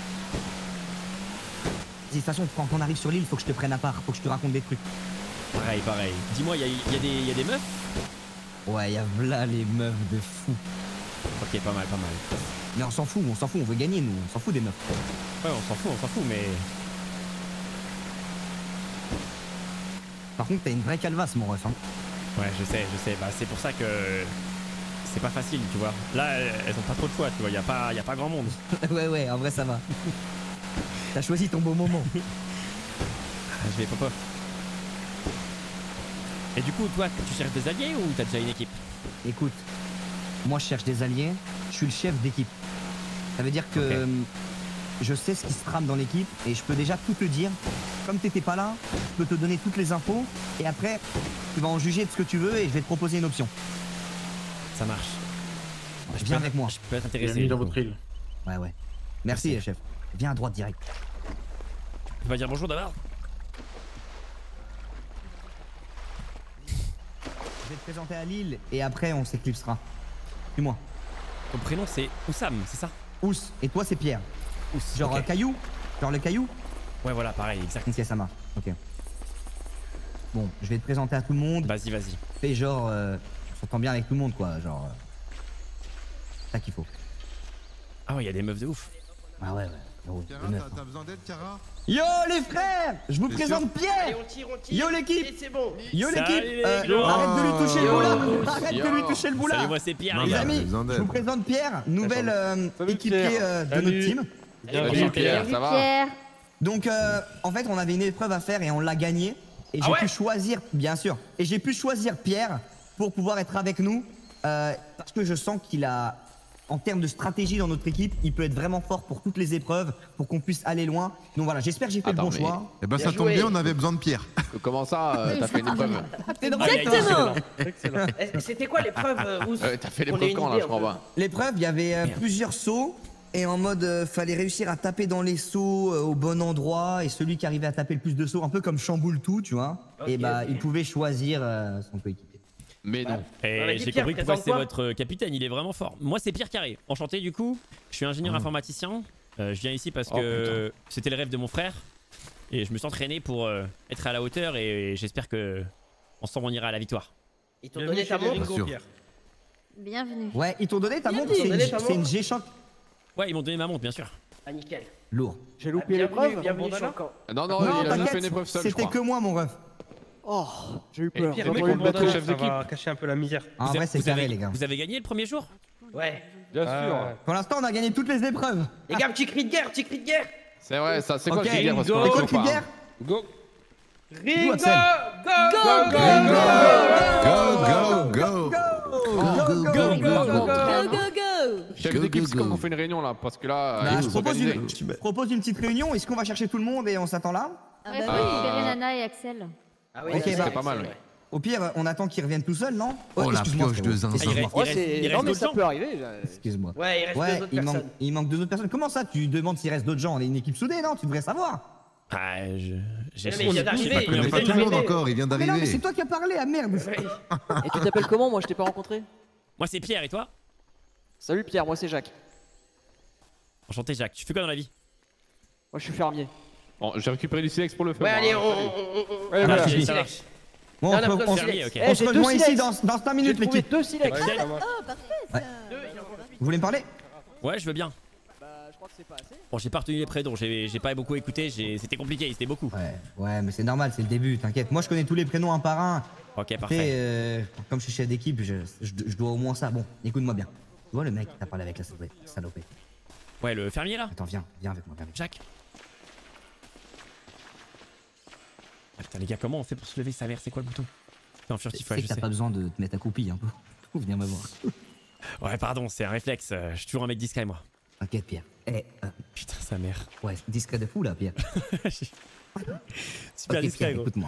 De toute façon, quand on arrive sur l'île, faut que je te prenne à part, faut que je te raconte des trucs. Pareil, pareil. Dis-moi, y a des meufs? Ouais, y'a là les meufs de fou. Ok, pas mal, pas mal. Mais on s'en fout, on veut gagner nous, on s'en fout des meufs. Ouais, on s'en fout, mais. Par contre, t'as une vraie calvasse, mon ref. Hein. Ouais, je sais. Bah, c'est pour ça que. C'est pas facile, tu vois. Là, elles ont pas trop de choix, tu vois. Y a pas grand monde. ouais, en vrai, ça va. T'as choisi ton beau moment. Ah, je vais pop-off. Et du coup, toi, tu cherches des alliés ou t'as déjà une équipe? Écoute, moi je cherche des alliés, je suis le chef d'équipe. Ça veut dire que Ok. je sais ce qui se trame dans l'équipe et je peux déjà tout te dire. Comme t'étais pas là, je peux te donner toutes les infos et après, tu vas en juger de ce que tu veux et je vais te proposer une option. Ça marche. Je Viens peux- avec moi. Je peux être intéressé. Bienvenue dans du coup. votre île. Ouais. Merci, Merci. chef. Viens à droite direct. Tu vas dire bonjour d'abord? Je vais te présenter à Lille et après on s'éclipsera. Dis-moi. Ton prénom c'est Oussam, c'est ça? Ous, et toi c'est Pierre. Ous. Genre ok. caillou? Genre le caillou? Ouais, voilà, pareil, exact. Ok, ça marche. Ok. Bon, je vais te présenter à tout le monde. Vas-y. Fais genre, on s'entend bien avec tout le monde, quoi. Genre, ça qu'il faut. Ah ouais, y a des meufs de ouf. Ah ouais. Oh, Cara, des meufs, t'as hein. besoin d'aide, Cara? Yo les frères, je vous T'es présente Pierre. Yo l'équipe. Yo Salut, l'équipe. les gars. Arrête de lui toucher le boulard. Arrête de lui toucher le boulard. Salut, moi c'est Pierre, Non, les Les gars. amis, besoin d'aide. je vous présente Pierre, nouvel équipier de notre team. Salut Pierre, ça va? Pierre. Donc en fait on avait une épreuve à faire et on l'a gagnée. Et j'ai pu choisir, bien sûr, et j'ai pu choisir Pierre pour pouvoir être avec nous parce que je sens qu'il a en termes de stratégie dans notre équipe, il peut être vraiment fort pour toutes les épreuves, pour qu'on puisse aller loin. Donc voilà, j'espère que j'ai fait le bon choix. Eh ben Bien ça tombe joué. bien, on avait besoin de Pierre. Comment ça, t'as fait une épreuve? T'es drôle. Exactement. C'était quoi l'épreuve où T'as fait qu'on ait l'épreuve une quand là, idée je crois un peu. pas. L'épreuve, il y avait plusieurs sauts. Et en mode, fallait réussir à taper dans les sauts au bon endroit. Et celui qui arrivait à taper le plus de sauts, un peu comme Chamboule tout, tu vois. Et bah, il pouvait choisir son coéquipier. Mais non. Dans Et l'équipe j'ai Pierre, compris pourquoi présente c'est quoi votre capitaine, il est vraiment fort. Moi c'est Pierre Carré, enchanté du coup. Je suis ingénieur informaticien. Je viens ici parce que c'était le rêve de mon frère. Et je me suis entraîné pour être à la hauteur et j'espère que ensemble on ira à la victoire. Ils t'ont donné ta montre. Bien sûr. Bienvenue. Ouais, ils t'ont donné ta montre. Ils t'ont donné ta C'est une montre. G-Shock. Ouais, ils m'ont donné ma montre bien sûr. Ah nickel. Lourd. J'ai Ah, loupé bienvenue, l'épreuve. bienvenue sur le camp. Non, non, Non, il a juste fait une t'inquiète, épreuve seul, je c'était crois. que moi, mon ref. Oh, j'ai eu Et peur. Pierre, J'ai le entendu mec le bateau. chef d'équipe. cacher un peu la misère. En vrai, c'est carré, les gars. Vous avez gagné le premier jour? Ouais. Bien sûr. Pour l'instant, on a gagné toutes les épreuves. Les gars, petit cri de guerre, petit cri de guerre. C'est vrai, ça, c'est quoi Ok, le dire parce go. qu'on C'est est quoi chaud le cri de pas, guerre hein. Go. Ringo, Axel. Go, go, go. Chef d'équipe, c'est comme on fait une réunion là, parce que là, Bah, il je faut propose s'organiser. je propose une petite réunion. Est-ce qu'on va chercher tout le monde et on s'attend là? Ouais, faut récupérer Nana et Axel. Ah oui, Ok, c'est bah, vrai, pas mal, c'est ouais. vrai. Au pire, on attend qu'ils reviennent tout seuls, non? Oh, la excuse-moi, pioche de frérot. zinzin. Excuse-moi. Il reste Non, mais d'autres ça gens. peut arriver. Excuse-moi. Ouais, il reste Ouais, deux autres il manque, personnes. il manque deux autres personnes. Comment ça, tu demandes s'il reste d'autres gens? On est une équipe soudée, non? Tu devrais savoir. Ah, j'ai Mais il vient d'arriver, j'ai pas il combien On vous est pas êtes. tout le monde encore, il vient Mais non, mais c'est d'arriver. toi qui as parlé, ah merde. Et tu t'appelles comment? Moi, je t'ai pas rencontré. Moi c'est Pierre et toi? Salut Pierre, moi c'est Jacques. Enchanté Jacques, tu fais quoi dans la vie? Moi, je suis fermier. Bon, j'ai récupéré du silex pour le feu. Ouais, moi, allez, hein. on Ah, fait ça le marche. silex. Bon, Non, on se- on a besoin de Fermier, silex. ok. on se j'ai rejoint deux ici silex. dans 5 J'ai minutes, trouvé l'équipe. 2 silex. Vous voulez me parler? Ouais, je veux bien. Bah, je crois que c'est pas assez. Bon, j'ai pas retenu les prénoms, j'ai pas beaucoup écouté, c'était compliqué, c'était beaucoup. Ouais, mais c'est normal, c'est le début, t'inquiète. Moi, je connais tous les prénoms un par un. Ok, Et parfait. comme je suis chef d'équipe, je dois au moins ça. Bon, écoute-moi bien. Tu vois le mec qui t'a parlé avec la salopée? Ouais, le fermier là? Attends, viens avec moi, viens avec moi. Jacques. Ah, putain les gars, comment on fait pour se lever sa mère? C'est quoi le bouton? Non, furtif, C'est ouais, que je t'as sais. pas besoin de te mettre accroupi un peu. Viens me voir. Ouais, pardon, c'est un réflexe. Je suis toujours un mec discret, moi. T'inquiète, Pierre. Eh, Putain, sa mère. ouais, discret de fou là, Pierre. Super Ok, discret, Pierre, gros. écoute-moi.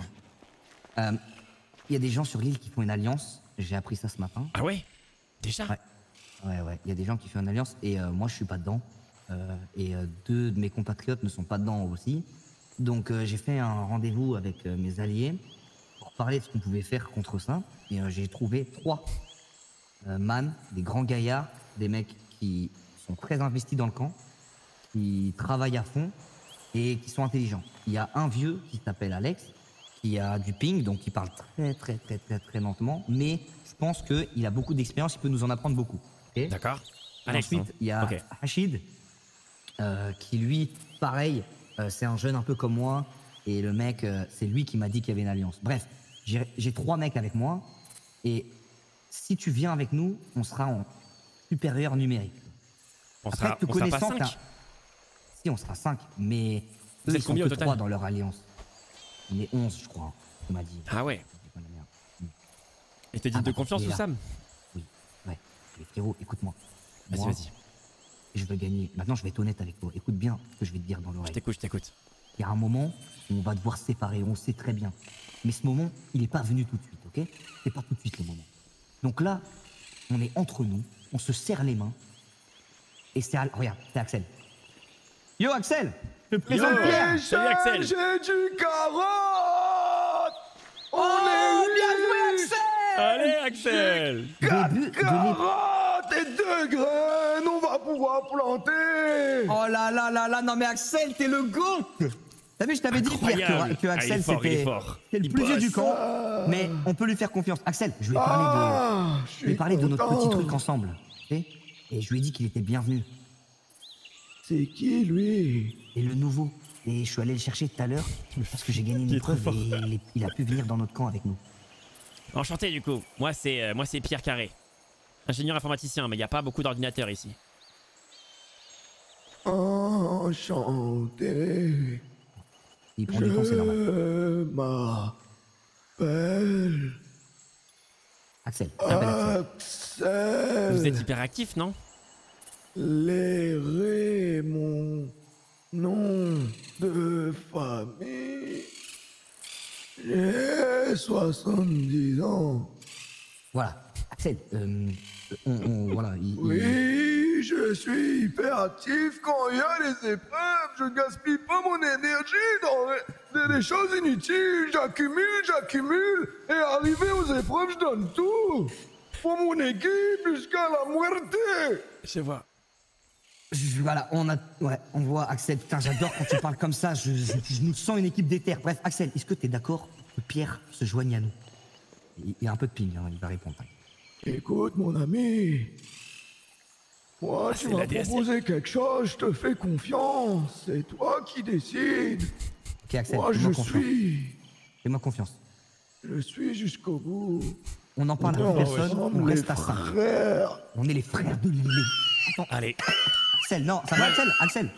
Il y a des gens sur l'île qui font une alliance. J'ai appris ça ce matin. Ah ouais? Déjà? Ouais. Ouais. Il y a des gens qui font une alliance et moi, je suis pas dedans. Deux de mes compatriotes ne sont pas dedans aussi. Donc, j'ai fait un rendez-vous avec mes alliés pour parler de ce qu'on pouvait faire contre ça. Et j'ai trouvé 3 man, des grands gaillards, des mecs qui sont très investis dans le camp, qui travaillent à fond et qui sont intelligents. Il y a un vieux qui s'appelle Alex, qui a du ping, donc qui parle très lentement, mais je pense qu'il a beaucoup d'expérience, il peut nous en apprendre beaucoup. Ok. D'accord. Et Alex, ensuite, hein. il y a Ok. Rachid, qui lui, pareil, c'est un jeune un peu comme moi, et le mec, c'est lui qui m'a dit qu'il y avait une alliance. Bref, j'ai 3 mecs avec moi, et si tu viens avec nous, on sera en supérieur numérique. On Après, sera, te on sera pas connaissant, 5. Si, on sera 5, mais Vous eux, êtes ils sont combien que au total 3 dans leur alliance. On est 11, je crois, on m'a dit. Ah ouais. C'est pas la merde. Et t'es digne Ah de bah, confiance, il est là. Oussam? Ouais. Mais frérot, écoute-moi. Vas-y, Moi, vas-y. je veux gagner. Maintenant, je vais être honnête avec toi. Écoute bien ce que je vais te dire dans Je l'oreille. t'écoute, je t'écoute. Il y a un moment où on va devoir se séparer, on le sait très bien. Mais ce moment, il n'est pas venu tout de suite, ok? C'est pas tout de suite le moment. Donc là, on est entre nous, on se serre les mains. Et c'est... Regarde, c'est Axel. Yo, Axel! Je te présente Pierre! Salut Axel! J'ai du carotte. On Oh, bien joué, Axel! Allez Axel! Début de carottes et 2 graines, on va pouvoir planter. Oh là là là là, non mais Axel, t'es le GOAT! T'as vu, je t'avais dit, Pierre, Incroyable. que Ah, il est Axel, fort, il est c'était fort. le Il plus vieux du bosse. camp, mais on peut lui faire confiance. Axel, je lui ai parlé de, je lui ai parlé de notre petit truc ensemble, ok? Et je lui ai dit qu'il était bienvenu. C'est qui lui? Et le nouveau. Et je suis allé le chercher tout à l'heure, parce que j'ai gagné une Il est trop épreuve et il a pu venir dans notre camp avec nous. Enchanté du coup. Moi c'est Pierre Carré. Ingénieur informaticien, mais il n'y a pas beaucoup d'ordinateurs ici. Enchanté. Il prend du temps, c'est normal. Je m'appelle Axel, t'appelles Axel. Axel. Vous êtes hyper actif, non? Léré mon nom de famille. J'ai 70 ans. Voilà. Axel, voilà. Oui, je suis hyper actif quand il y a les épreuves. Je gaspille pas mon énergie dans des choses inutiles. J'accumule. Et arrivé aux épreuves, je donne tout. Pour mon équipe jusqu'à la muerte. Je vois. Voilà, on voit Axel. Putain, j'adore quand tu parles comme ça. Je nous sens une équipe d'éther. Bref, Axel, est-ce que t'es d'accord que Pierre se joigne à nous? Il y a un peu de ping, hein, il va répondre. Écoute, mon ami. Moi, tu m'as proposé quelque chose, je te fais confiance. C'est toi qui décides. Ok, Axel, moi, je suis. Fais-moi confiance. Je suis jusqu'au bout. On n'en parle à personne, on reste à ça. On est les frères de l'île. Attends. Allez. Axel, non, ça va, Axel,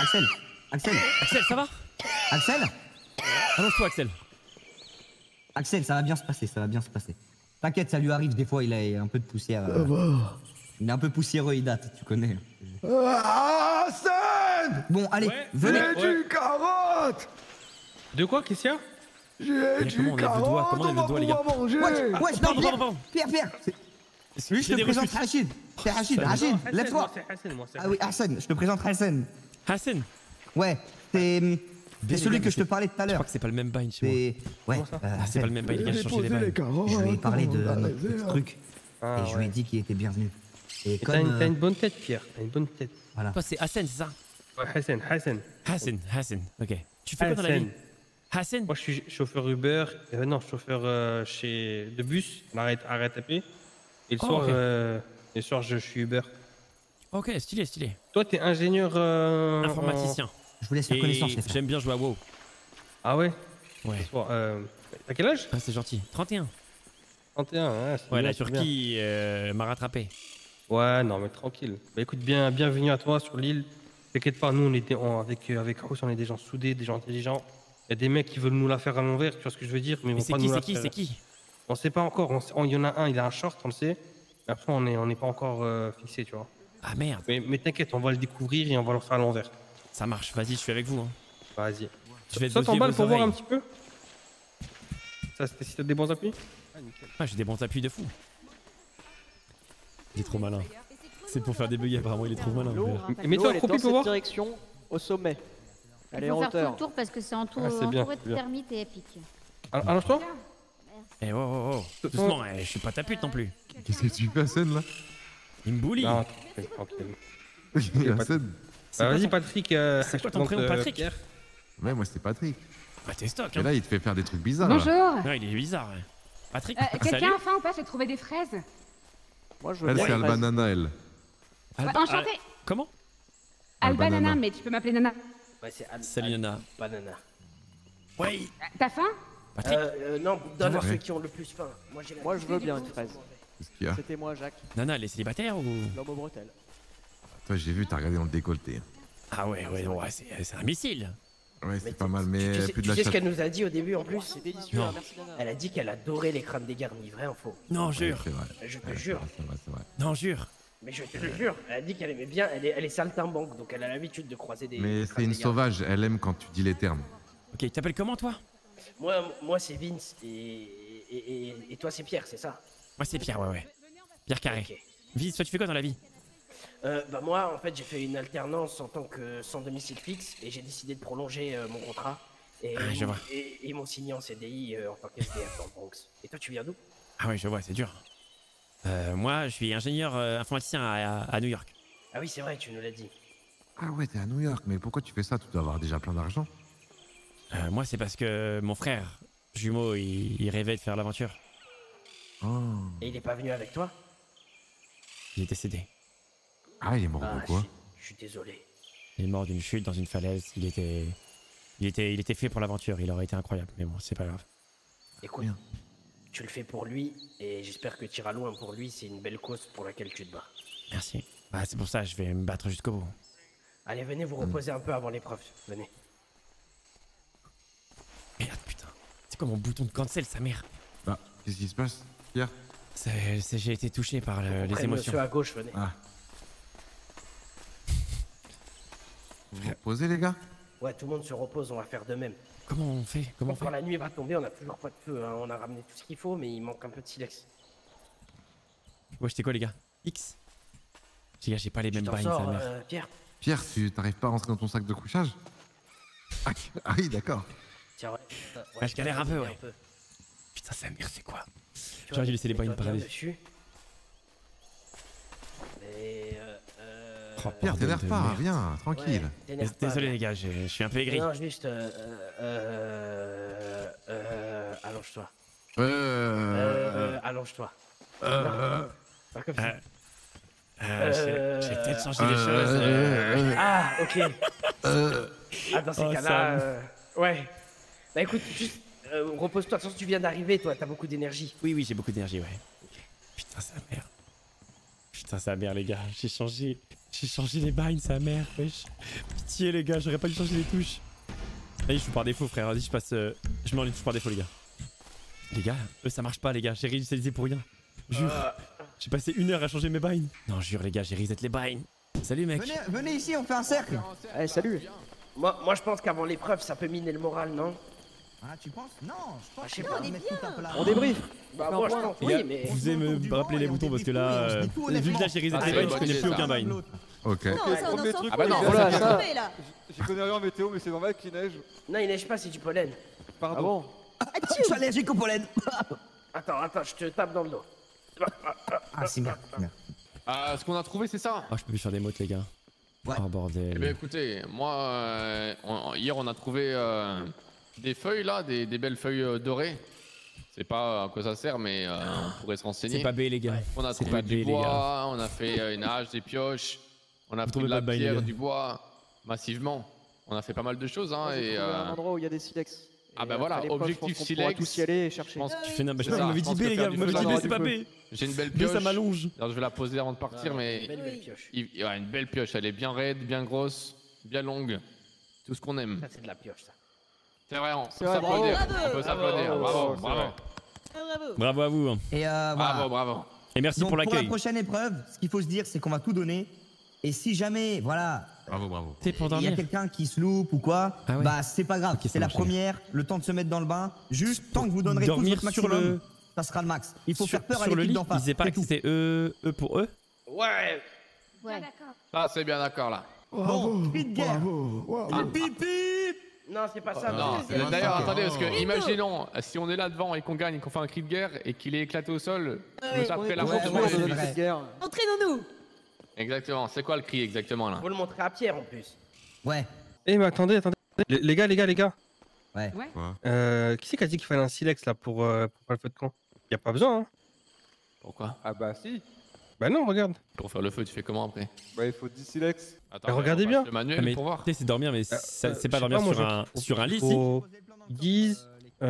ça va? Axel? Allonge-toi, Axel. Axel, ça va bien se passer, T'inquiète, ça lui arrive, des fois, il a un peu de poussière. Ça va. Il est un peu poussiéreux, il date, tu connais. Hassan! Bon, allez, venez. J'ai du carotte! De quoi, qu'est-ce qu'il y a? J'ai du carotte, on va pouvoir manger! Ouais, pardon. Pierre! Lui, je te présente Rachid. C'est Rachid, lève-toi. Ah oui, Hassan, je te présente Hassan. Hassan? Ouais, c'est celui que je te parlais tout à Je l'heure. crois que c'est pas le même bain chez moi. Ouais, c'est pas le même bain, il a changé les bains. Je lui ai parlé de notre petit truc et je lui ai dit qu'il était bienvenu. Et comme T'as une bonne tête, Pierre, t'as une bonne tête. Voilà. Toi, c'est Hassan, c'est ça? Ouais, Hassan. Ok. Tu fais quoi dans la vie? Hassan? Moi, je suis chauffeur Uber, chauffeur de bus, arrête à paix. Et le soir, je suis Uber. Ok, stylé. Toi, t'es ingénieur... informaticien. Je vous laisse faire connaissance, les frères. J'aime bien jouer à WoW. Ah ouais? Ouais. T'as quel âge? Ah, c'est gentil. 31. 31, ouais. Ouais, la Turquie m'a rattrapé. Ouais, non, mais tranquille. Bah écoute, bienvenue à toi sur l'île. T'inquiète pas, nous, avec Rose, on est des gens soudés, des gens intelligents. Il y a des mecs qui veulent nous la faire à l'envers, tu vois ce que je veux dire? Mais c'est qui? On sait pas encore. Il y en a un, il a un short, on le sait. Mais après, on n'est pas encore fixé, tu vois. Ah merde. Mais t'inquiète, on va le découvrir et on va le faire à l'envers. Ça marche, vas-y, je suis avec vous. Hein. Vas-y. Je vais saute en balle pour voir un petit peu. Ça, c'était si t'as des bons appuis? Ah, j'ai des bons appuis de fou. Il est trop malin. C'est pour faire des bugs, apparemment, il est trop malin. Mets-toi accroupi pour voir. Direction au sommet. Il faut faire tout le tour parce que c'est entouré de termites et épiques. Allonge-toi. Eh oh. Doucement, je suis pas ta pute non plus. Qu'est-ce que tu fais, Hassan, là? Il me bully. Non, tranquille. Hassan. Vas-y, Patrick. C'est quoi ton prénom, Patrick? Ouais, moi, c'est Patrick. Bah, t'es stock. Et là, il te fait faire des trucs bizarres. Bonjour. Non, il est bizarre. Patrick, quelqu'un a faim ou pas? J'ai trouvé des fraises. Moi, je veux Elle, bien c'est les fraises. Albanana, elle. Enchantée. Comment? Albanana, mais tu peux m'appeler Nana. Ouais, c'est Salut Nana. Banana. Ouais. T'as faim? Patrick. Non, donne à ceux qui ont le plus faim. Moi, je veux bien une fraise. Qu'est-ce qu'il y a? C'était moi, Jacques. Nana, elle est célibataire ou? L'homme aux bretelles. Toi, j'ai vu, t'as regardé dans le décolleté. Ah ouais, c'est un missile. Ouais, c'est pas mal, mais plus de la Tu sais ce chatte. qu'elle nous a dit au début en plus? C'est délicieux, Non. merci Nana. Elle a dit qu'elle adorait les crânes dégarnis, vrai ou faux? Non, jure. C'est vrai. Je te Ouais, jure. C'est vrai. Non, jure. Mais je te le jure. Elle a dit qu'elle aimait bien. Elle est saltimbanque, donc elle a l'habitude de croiser des. Mais crânes c'est une dégarnis. sauvage, elle aime quand tu dis les termes. Ok, tu t'appelles comment toi? Moi c'est Vince et toi c'est Pierre, c'est ça? Moi c'est Pierre, ouais. Pierre Carré. Ok. Vince, toi tu fais quoi dans la vie? Bah moi en fait j'ai fait une alternance en tant que sans domicile fixe et j'ai décidé de prolonger mon contrat. Et, je vois. et ils m'ont signé en CDI en tant qu'SDF dans le Bronx. Et toi tu viens d'où? Ah ouais, je vois, c'est dur. Moi, je suis ingénieur informaticien à New York. Ah oui c'est vrai, tu nous l'as dit. Ah ouais, t'es à New York, mais pourquoi tu fais ça? Tu dois avoir déjà plein d'argent. Moi, c'est parce que mon frère jumeau, il rêvait de faire l'aventure. Oh. Et il est pas venu avec toi? Il est décédé. Ah, il est mort de quoi? Je suis désolé. Il est mort d'une chute dans une falaise. Il était fait pour l'aventure. Il aurait été incroyable, mais bon, c'est pas grave. Écoute, tu le fais pour lui et j'espère que tu iras loin pour lui. C'est une belle cause pour laquelle tu te bats. Merci. Bah, c'est pour ça, je vais me battre jusqu'au bout. Allez, venez vous reposer un peu avant l'épreuve. Venez. Merde, putain. C'est quoi mon bouton de cancel, sa mère? Bah, qu'est-ce qui se passe, Pierre? J'ai été touché par les émotions. Monsieur à gauche, venez. Ah. Vous vous reposez, les gars? Ouais, tout le monde se repose, on va faire de même. Comment on fait? Comment on fait? Quand la nuit va tomber, on a toujours pas de feu. Hein. On a ramené tout ce qu'il faut, mais il manque un peu de silex. Ouais, j'étais quoi, les gars? X? Les gars, j'ai pas les mêmes bails, sa mère. Pierre. Pierre, tu t'arrives pas à rentrer dans ton sac de couchage? Ah oui, d'accord. Tiens, ouais. Ah, je galère un peu, ouais. Putain, sa mère, c'est quoi? Genre, j'ai laissé les bails parler. Oh, Pierre, t'énerve pas, viens, tranquille. Ouais, désolé les gars, je suis un peu aigri. Non, juste... allonge-toi. Allonge-toi. Pas comme ça. J'ai peut-être changé les choses. Ah, ok. Dans ces cas-là... Ouais. Bah écoute, juste repose-toi. De toute façon, tu viens d'arriver, toi, t'as beaucoup d'énergie. Oui, j'ai beaucoup d'énergie, ouais. Putain, sa mère. Putain, sa mère, les gars. J'ai changé les bails, sa mère, wesh. Pitié, les gars, j'aurais pas dû changer les touches. Allez, je suis par défaut, frère. Vas-y, je mets en les touches par défaut, les gars. Les gars, eux, ça marche pas, les gars. J'ai réinitialisé pour rien. Jure. J'ai passé 1 heure à changer mes bails. Non, jure, les gars, j'ai reset les bails. Salut, mec. Venez ici, on fait un cercle. Allez, salut. Moi, je pense qu'avant l'épreuve, ça peut miner le moral, non? Ah, tu penses? Non, je pense je sais pas. On débrief. Bah, moi, je pense, oui, mais... Vous allez me rappeler les boutons parce que là, vu que là, j'ai reset les bails, je connais plus aucun bail. Ok. Ah bah non, voilà, ça. J'y connais rien en météo, mais c'est normal qu'il neige. Non, il neige pas, c'est du pollen. Pardon. Je suis allergique au pollen. Attends, je te tape dans le dos. Ah, c'est bien. Ce qu'on a trouvé, c'est ça? Oh, je peux plus faire des mots, les gars. Ouais. Oh, bordel. Eh bien, écoutez, moi, hier, on a trouvé des feuilles, là, des belles feuilles dorées. C'est pas à quoi ça sert, mais on pourrait se renseigner. C'est pas B, les gars. On a trouvé du bois, on a fait une hache, des pioches, on a trouvé de la pierre, du bois, massivement. On a fait pas mal de choses, hein. Et un endroit où il y a des silex. Ah bah voilà, objectif silex. Tous y aller et chercher. Tu fais n'importe quoi. Vous m'avez dit B, les gars. Vous m'avez dit B, c'est pas B. J'ai une belle pioche. B, ça m'allonge. Alors je vais la poser avant de partir, mais une belle pioche. Elle est bien raide, bien grosse, bien longue. Tout ce qu'on aime. Ça, c'est de la pioche, ça. C'est vrai, on peut s'applaudir. On peut s'applaudir. Bravo. Bravo à vous. Et voilà. Bravo. Et merci pour l'accueil. Pour la prochaine épreuve, ce qu'il faut se dire, c'est qu'on va tout donner. Et si jamais, voilà, Bravo. il y a quelqu'un qui se loupe ou quoi, bah c'est pas grave. C'est la première, le temps de se mettre dans le bain. Juste tant que vous donnerez tout votre maximum, ça sera le max. Il faut faire peur à l'équipe d'en face. Ils disaient pas que c'était E pour eux? Ouais. D'accord. Ah, c'est bien d'accord là. Bon, cri de guerre. Pip pip. Non, c'est pas ça. Non, d'ailleurs, attendez, parce que imaginons, si on est là devant et qu'on gagne et qu'on fait un cri de guerre et qu'il est éclaté au sol, je taperai la honte sur les cuisses. Entraînons-nous. Exactement, c'est quoi le cri exactement là? Faut le montrer à Pierre en plus. Ouais. Eh mais attendez. Les gars. Ouais. Qui c'est qui a dit qu'il fallait un silex là pour faire le feu de camp? Y a pas besoin, hein? Pourquoi? Ah bah si. Bah non, regarde. Pour faire le feu, tu fais comment après? Bah il faut 10 silex. Attends, regardez bien. Le manuel pour voir. C'est dormir, mais c'est pas dormir sur un lit, si. 10,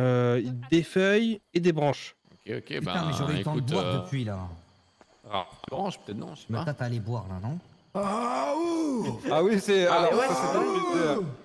des feuilles et des branches. Ok, Putain, mais j'aurais eu le temps de boire depuis là. Ah, branche peut-être non, je sais pas. Mais t'as allé boire là, non? Ah oui, c'est. Alors, ouais, ça c'est dans le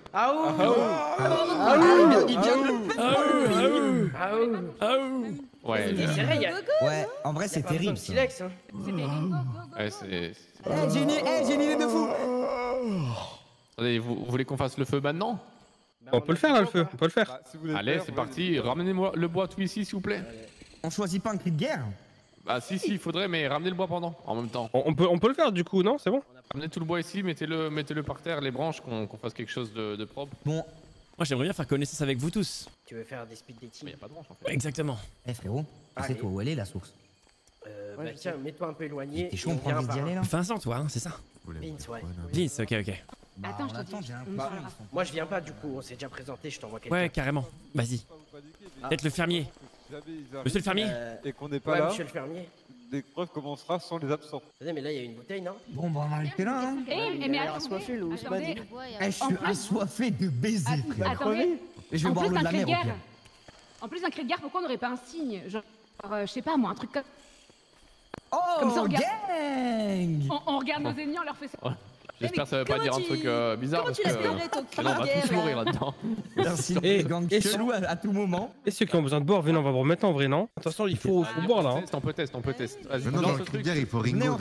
Ouais, c'est vrai, il y a. Ouais, en vrai c'est terrible. Silex, hein. ouais, c'est. J'ai une idée de fou. Attendez, vous voulez qu'on fasse le feu maintenant? On peut le faire là, le feu, on peut le faire. Allez, c'est parti, ramenez-moi le bois tout ici s'il vous plaît. On choisit pas un cri de guerre? Bah si, il faudrait, mais ramenez le bois pendant, en même temps. On peut le faire du coup, non? C'est bon? Ramenez tout le bois ici, mettez-le par terre, les branches, qu'on fasse quelque chose de propre. Bon. Moi j'aimerais bien faire connaissance avec vous tous. Tu veux faire des speed dating? Il y a pas de branche en fait. Exactement. Eh frérot, c'est toi où elle est la source? Bah tiens, mets-toi un peu éloigné. T'es chaud, on prend d'y aller là? Vincent, toi, hein, c'est ça? Vince, ouais. Vince, ok. Attends, je te dis. Moi je viens pas du coup, on s'est déjà présenté, je t'envoie quelqu'un. Ouais, carrément. Vas-y. Peut-être le fermier. Monsieur le fermier? Et qu'on n'est pas là. Monsieur le fermier. L'épreuve commencera sans les absents. Attendez, mais là il y a une bouteille, non? Bon, bah on va arrêter là, hein. Mais attendez, Je suis assoiffé de baiser, frère. Attendez. Et je vais boire l'eau de la mer au pire. En plus d'un cri de guerre, pourquoi on n'aurait pas un signe? Genre, je sais pas moi, un truc comme... Oh, ça, on regarde... gang. On regarde nos ennemis, on leur fait ça. J'espère que ça veut pas dire un truc bizarre parce que sinon on va tous mourir là-dedans. Et gang chelou à tout moment. Et ceux qui ont besoin de boire, venez, on va vous remettre en vrai, non? Attention, il faut boire là. On peut tester. Vas-y, Maintenant, dans le cri de guerre, il faut Ringo dedans.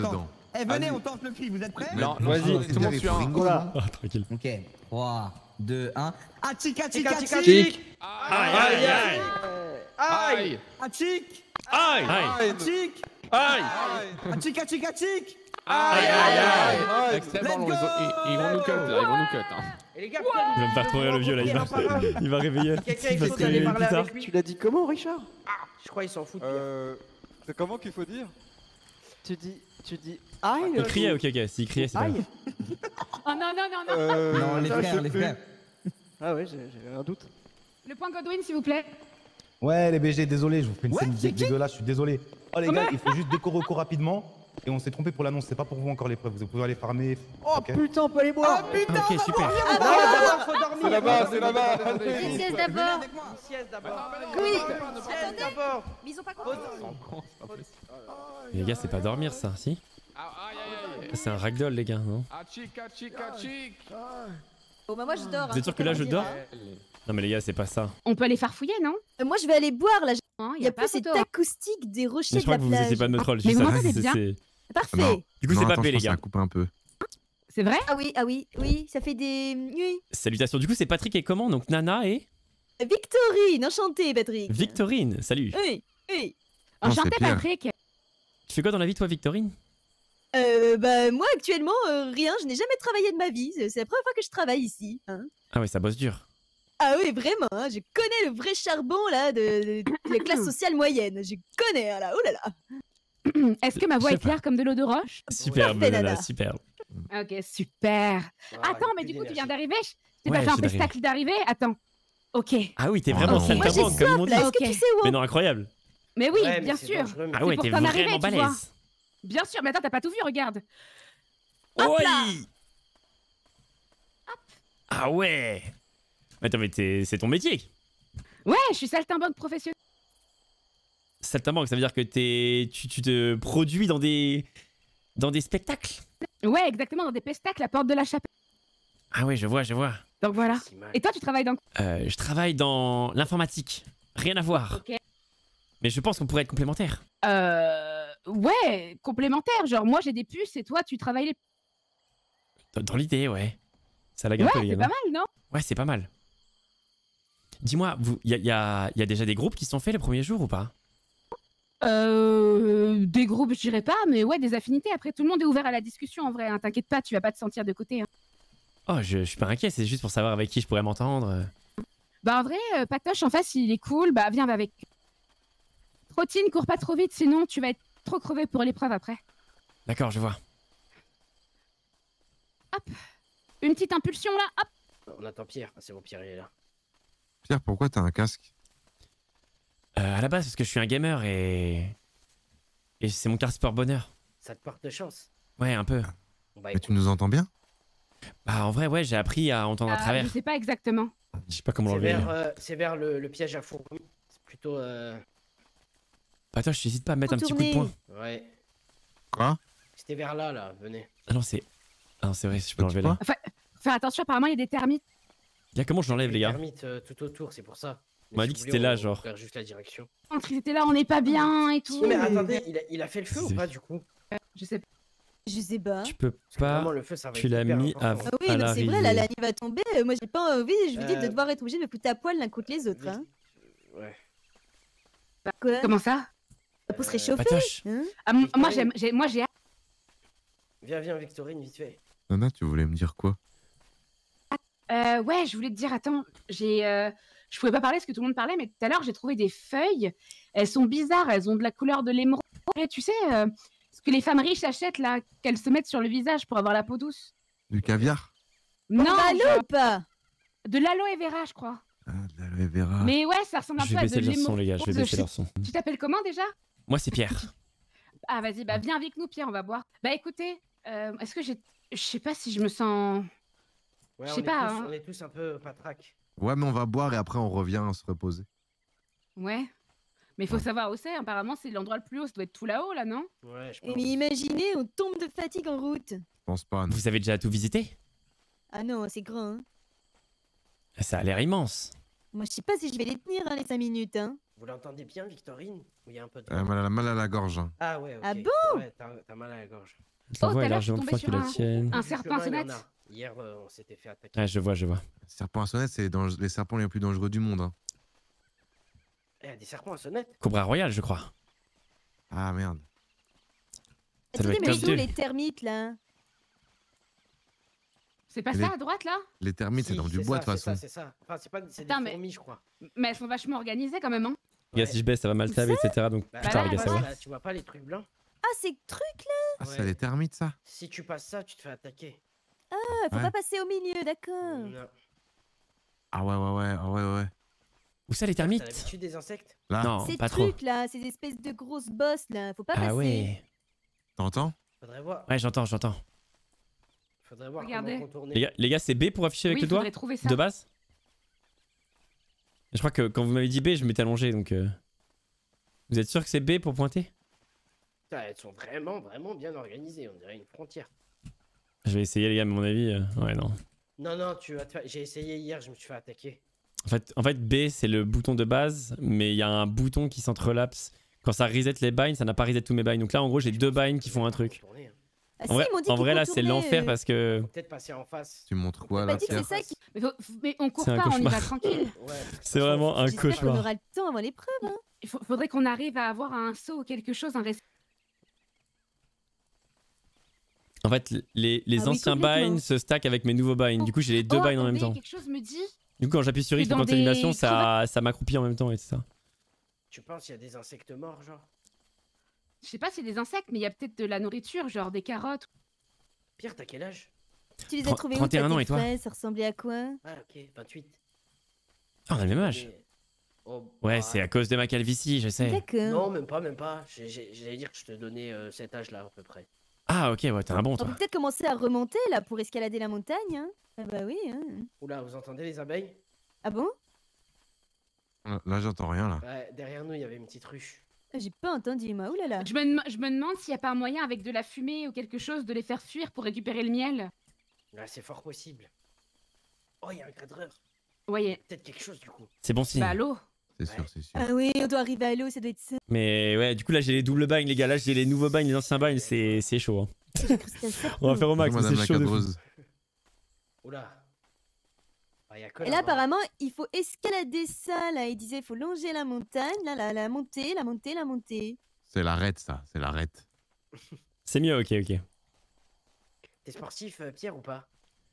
Eh, venez, on tente le cri, vous êtes prêts? Non, vas-y, tout le monde suit un. Voilà. Ah, tranquille. Ok, 3, 2, 1. Achik, achik, Achik, achik. Aïe, aïe, aïe. Aïe. Achik. Aïe, aïe. Achik. Aïe. Achik, achik, achik. Aïe, aïe, aïe. Extrêmement long. Ils vont nous cut là, ils vont nous cut. Hein. Et les gars, Il va me faire courir le vieux là, il va réveiller. quelqu'un Il il va faut se d'aller réveiller parler plus tard. avec lui. Tu l'as dit comment, Richard? Je crois qu'ils s'en foutent. C'est comment qu'il faut dire? Tu dis aïe. Il criait, ok, s'il criait, c'est bien. Aïe. Oh non, non, non, non. Non, les frères, les frères. Ah ouais, j'avais un doute. Le point Godwin, s'il vous plaît. Ouais, les BG, désolé, je vous fais une Ouais, scène c'est qui dégueulasse, je suis désolé. Oh les Oh, gars, mais- il faut juste décorer au cours rapidement. Et on s'est trompé pour l'annonce, c'est pas pour vous encore l'épreuve, vous pouvez aller farmer. Oh ok. putain, on peut aller boire. Oh putain, Ok, super. Non, d'abord, faut dormir. C'est là-bas, c'est là-bas. Une sieste d'abord. Une sieste d'abord. Oui. Une sieste d'abord. Mais ils ont pas compris. Les gars, c'est pas dormir ça, si? C'est un ragdoll, les gars, non? Achik, achik, achik. Bon, bah moi je dors. Vous êtes sûr que là, je dors? Non, mais les gars, c'est pas ça. On peut aller farfouiller, non? Moi je vais aller boire là. Hein, Il y a plus cette acoustique des rochers Mais je de la crois que vous étiez plage. pas de notre rôle. Mais juste vous ça, m'entendez c'est- bien c'est- Parfait. Non. Du coup, Non, c'est pas attends, B, je les pense que gars. ça coupe un peu. C'est vrai? Ah oui, ah oui, oui, ça fait des... Oui. Salutations. Du coup, c'est Patrick et comment? Donc Nana et Victorine, enchantée Patrick. Victorine. Salut. Oui, oui. Non, Enchanté, c'est Pierre. Patrick. Tu fais quoi dans la vie, toi, Victorine? Bah moi actuellement, rien, je n'ai jamais travaillé de ma vie. C'est la première fois que je travaille ici. Hein. Ah ouais, ça bosse dur. Ah oui, vraiment, hein, je connais le vrai charbon là de la classe sociale moyenne. Je connais, hein, là, oh là là. Est-ce que ma voix Je est sais pas. claire comme de l'eau de roche? Superbe, Parfait, Nana, Nana. superbe. Ok, super. Ah, Attends, mais plus du coup, tu d'énergie. viens d'arriver? T'es Ouais, pas fait un je viens spectacle d'arrivée? Attends. Ok. Ah oui, t'es Oh vraiment non. Moi j'ai saltimbanque, comme ils m'ont soif dit. là, est-ce Ok. que tu sais où Mais on... non, incroyable. Mais oui, Ouais, mais bien c'est sûr. dangereux, mais- Ah ouais, pour t'es t'en arriver, vraiment tu vois. balèze. Bien sûr, mais attends, t'as pas tout vu, regarde. Hop Oui. là. Ah ouais. Attends, mais c'est ton métier. Ouais, je suis saltimbanque professionnelle. Saltimbanque, ça veut dire que tu te produis dans des spectacles. Ouais, exactement, dans des pestacles, la porte de la chapelle. Ah ouais, je vois, je vois. Donc voilà. C'est mal. Et toi, tu travailles dans... Je travaille dans l'informatique. Rien à voir. Ok. Mais je pense qu'on pourrait être complémentaires. Ouais, complémentaire. Genre, moi, j'ai des puces et toi, tu travailles les... Dans l'idée, ouais. Ça lag un Ouais, peu, les c'est gars. pas mal, non? Ouais, c'est pas mal. Dis-moi, il y a déjà des groupes qui se sont faits les premiers jours ou pas? Des groupes, je dirais pas, mais ouais, des affinités. Après, tout le monde est ouvert à la discussion, en vrai. Hein. T'inquiète pas, tu vas pas te sentir de côté. Hein. Oh, je suis pas inquiet, c'est juste pour savoir avec qui je pourrais m'entendre. Bah, en vrai, Patoche, en face, il est cool. Bah, viens, va avec. Trottine, cours pas trop vite, sinon tu vas être trop crevé pour l'épreuve après. D'accord, je vois. Hop. Une petite impulsion, là. Hop. On attend Pierre. Ah, c'est bon, Pierre, il est là. Pierre, pourquoi t'as un casque? À la base, parce que je suis un gamer et c'est mon car sport bonheur. Ça te porte de chance. Ouais, un peu. Bon, bah, Mais tu nous entends bien? Bah, en vrai, ouais, j'ai appris à entendre à travers. Je sais pas exactement. Je sais pas comment c'est l'enlever. vers le piège à fourmis. C'est plutôt. Patoche, t'hésites pas à me mettre un petit coup de poing. Ouais. Quoi? C'était vers là, venez. Ah non, c'est. Ah non, c'est vrai, je peux l'enlever là. Enfin, faire attention, apparemment, il y a des termites. Là, comment je l'enlève, les gars? Termites tout autour, c'est pour ça. On m'a dit que c'était là, genre. On regarde juste la direction. Entre, ils étaient là, on n'est pas bien et tout. Non, mais attendez, il a fait le feu ou C'est- pas du coup? Je sais pas. Je sais pas. Tu peux que pas. vraiment, le feu, ça va Tu être l'as hyper mis à, important. Ah oui, à mais c'est vrai, là, la l'arrivée. nuit va tomber. Moi, j'ai pas envie, je vous dis, de devoir être obligé de me foutre à poil l'un contre les autres. Hein. Ouais. Quoi? Comment ça? Pour se réchauffer. Patoche. Hein. Ah, moi, j'ai hâte. Viens, Victorine, vite fait. Nana, tu voulais me dire quoi? Ouais, je voulais te dire, attends, je pouvais pas parler parce que tout le monde parlait, mais tout à l'heure, j'ai trouvé des feuilles. Elles sont bizarres, elles ont de la couleur de l'émeraude. Tu sais, ce que les femmes riches achètent, là, qu'elles se mettent sur le visage pour avoir la peau douce. Du caviar? Non, L'aloe genre ou pas? de l'aloe vera, je crois. Ah, de l'aloe vera. Mais ouais, ça ressemble un Je peu vais à de baisser leur son, l'émeraude. les gars, je vais baisser leur son. Tu t'appelles comment déjà? Moi, c'est Pierre. Ah, vas-y, bah viens avec nous, Pierre, on va boire. Bah écoutez, est-ce que j'ai... Je sais pas si je me sens... Ouais, Je on sais est pas, tous- hein. On est tous un peu patraques. Ouais, mais on va boire et après on revient se reposer. Ouais. Mais il faut savoir où c'est, apparemment c'est l'endroit le plus haut, ça doit être tout là-haut, là, non? Ouais, je Mais imaginez, on tombe de fatigue en route. Je pense pas. non. Vous avez déjà tout visité? Ah non, c'est grand. Hein. Ça a l'air immense. Moi, je sais pas si je vais les tenir, hein, les 5 minutes. Hein. Vous l'entendez bien, Victorine? Ou il y a un peu de... Elle a mal à la gorge. Hein. Ah ouais, ok. Ah bon? Ouais, t'as mal à la gorge. La Oh, voix tout est à l'heure, je suis largement plus tombée forte que sur la tienne. un serpent à Chemin, il y en sonnette. a. Hier, on s'était fait attaquer. Ouais, je vois, je vois. Serpent à sonnette, c'est les serpents les plus dangereux du monde. Hein. Il y a des serpents à sonnette. Cobra Royal, je crois. Ah merde. Ça doit Attendez, être mais top où 2. les termites là? C'est pas Les- ça à droite là? Les termites, c'est Si, dans du c'est bois de ça, toute façon. C'est ça. Enfin, c'est pas. C'est Attends, des mais- fourmis, je crois. Mais elles sont vachement organisées quand même, hein. Les gars, si je baisse, ça va mal taper, etc. Donc, Bah, putain, là, les gars, là, ça va. Là, tu vois pas les trucs blancs? Ah, ces trucs là? Ah, Ouais. c'est les termites, ça? Si tu passes ça, tu te fais attaquer. Ah, faut Ouais. pas passer au milieu, d'accord. Non. Ah ouais. Où ça, les T'as termites? l'habitude des insectes? Là, Non, Ces pas trop. trucs là, ces espèces de grosses bosses là, faut pas passer. Ah ouais. t'entends? Faudrait voir. Ouais, j'entends. Faudrait voir Regardez. comment contourner. Les gars, c'est B pour afficher avec Oui, le doigt? faudrait trouver ça. De base? Je crois que quand vous m'avez dit B, je m'étais allongé, donc... Vous êtes sûr que c'est B pour pointer? Putain, elles sont vraiment bien organisées. On dirait une frontière. Je vais essayer, les gars, mais à mon avis... Ouais, non. Non, tu vas te faire... J'ai essayé hier, je me suis fait attaquer. En fait, B, c'est le bouton de base, mais il y a un bouton qui s'entrelapse. Quand ça reset les binds, ça n'a pas reset tous mes binds. Donc là, en gros, j'ai 2 binds qui font un truc. Contourner, hein. Ah, si, En vrai, ils m'ont dit en qu'ils vrai là, c'est contournaient, l'enfer parce que... Faut peut-être passer en face. Tu montres quoi Bah, là, dis que Pierre? c'est ça qui. Mais on court C'est un pas, on y cauchemar. va tranquille. Ouais, de toute C'est façon, vraiment un J'espère qu'on cauchemar. aura le temps avant l'épreuve. Hein. Il faudrait qu'on arrive à avoir un saut ou quelque chose, un récit. En fait, les Ah oui, anciens complètement. binds se stack avec mes nouveaux binds. Du coup, j'ai les 2 Oh, binds en même attendez, temps. quelque chose me dit. Du coup, quand j'appuie sur X C'est pour dans contamination, des ça m'accroupit en même temps et c'est ça. Tu penses qu'il y a des insectes morts, genre? Je sais pas si c'est des insectes, mais il y a peut-être de la nourriture, genre des carottes. Pierre, t'as quel âge? Tu les as trouvés où 31 toi, ans, tes et toi? fraises Ça ressemblait à quoi? Ah, ok, 28. Ah, on a le même âge. Mais- Oh, Ouais, bah, c'est à cause de ma calvitie, je sais. D'accord. Non, même pas. J'allais dire que je te donnais cet âge-là, à peu près. Ah, ok, ouais, t'es un bon, On toi. peut peut-être commencer à remonter là pour escalader la montagne. Hein. Ah bah oui. Hein. Oula, vous entendez les abeilles? Ah bon? Là, j'entends rien là. Ouais, derrière nous, il y avait une petite ruche. Ah, j'ai pas entendu moi. Ouh là là. Je me demande s'il n'y a pas un moyen avec de la fumée ou quelque chose de les faire fuir pour récupérer le miel. Là, c'est fort possible. Oh, il y a un cadreur. Ouais, Peut-être quelque chose, du coup. C'est bon signe. bah l'eau. C'est sûr, c'est sûr. Ah oui, on doit arriver à l'eau, ça doit être ça. Mais ouais, du coup, là, j'ai les doubles binds, les gars. Là, j'ai les nouveaux binds, les anciens binds. C'est chaud. Hein. J'ai cru que c'était un serpent. On va faire au max, mais Madame c'est la chaud de fou. cadreuse. Oula. Ah, y a que Et là, là-bas. apparemment, il faut escalader ça. Là, il disait, il faut longer la montagne. Là, la montée, la montée, la montée. C'est l'arête, ça. C'est l'arête. C'est mieux, ok. T'es sportif, Pierre, ou pas?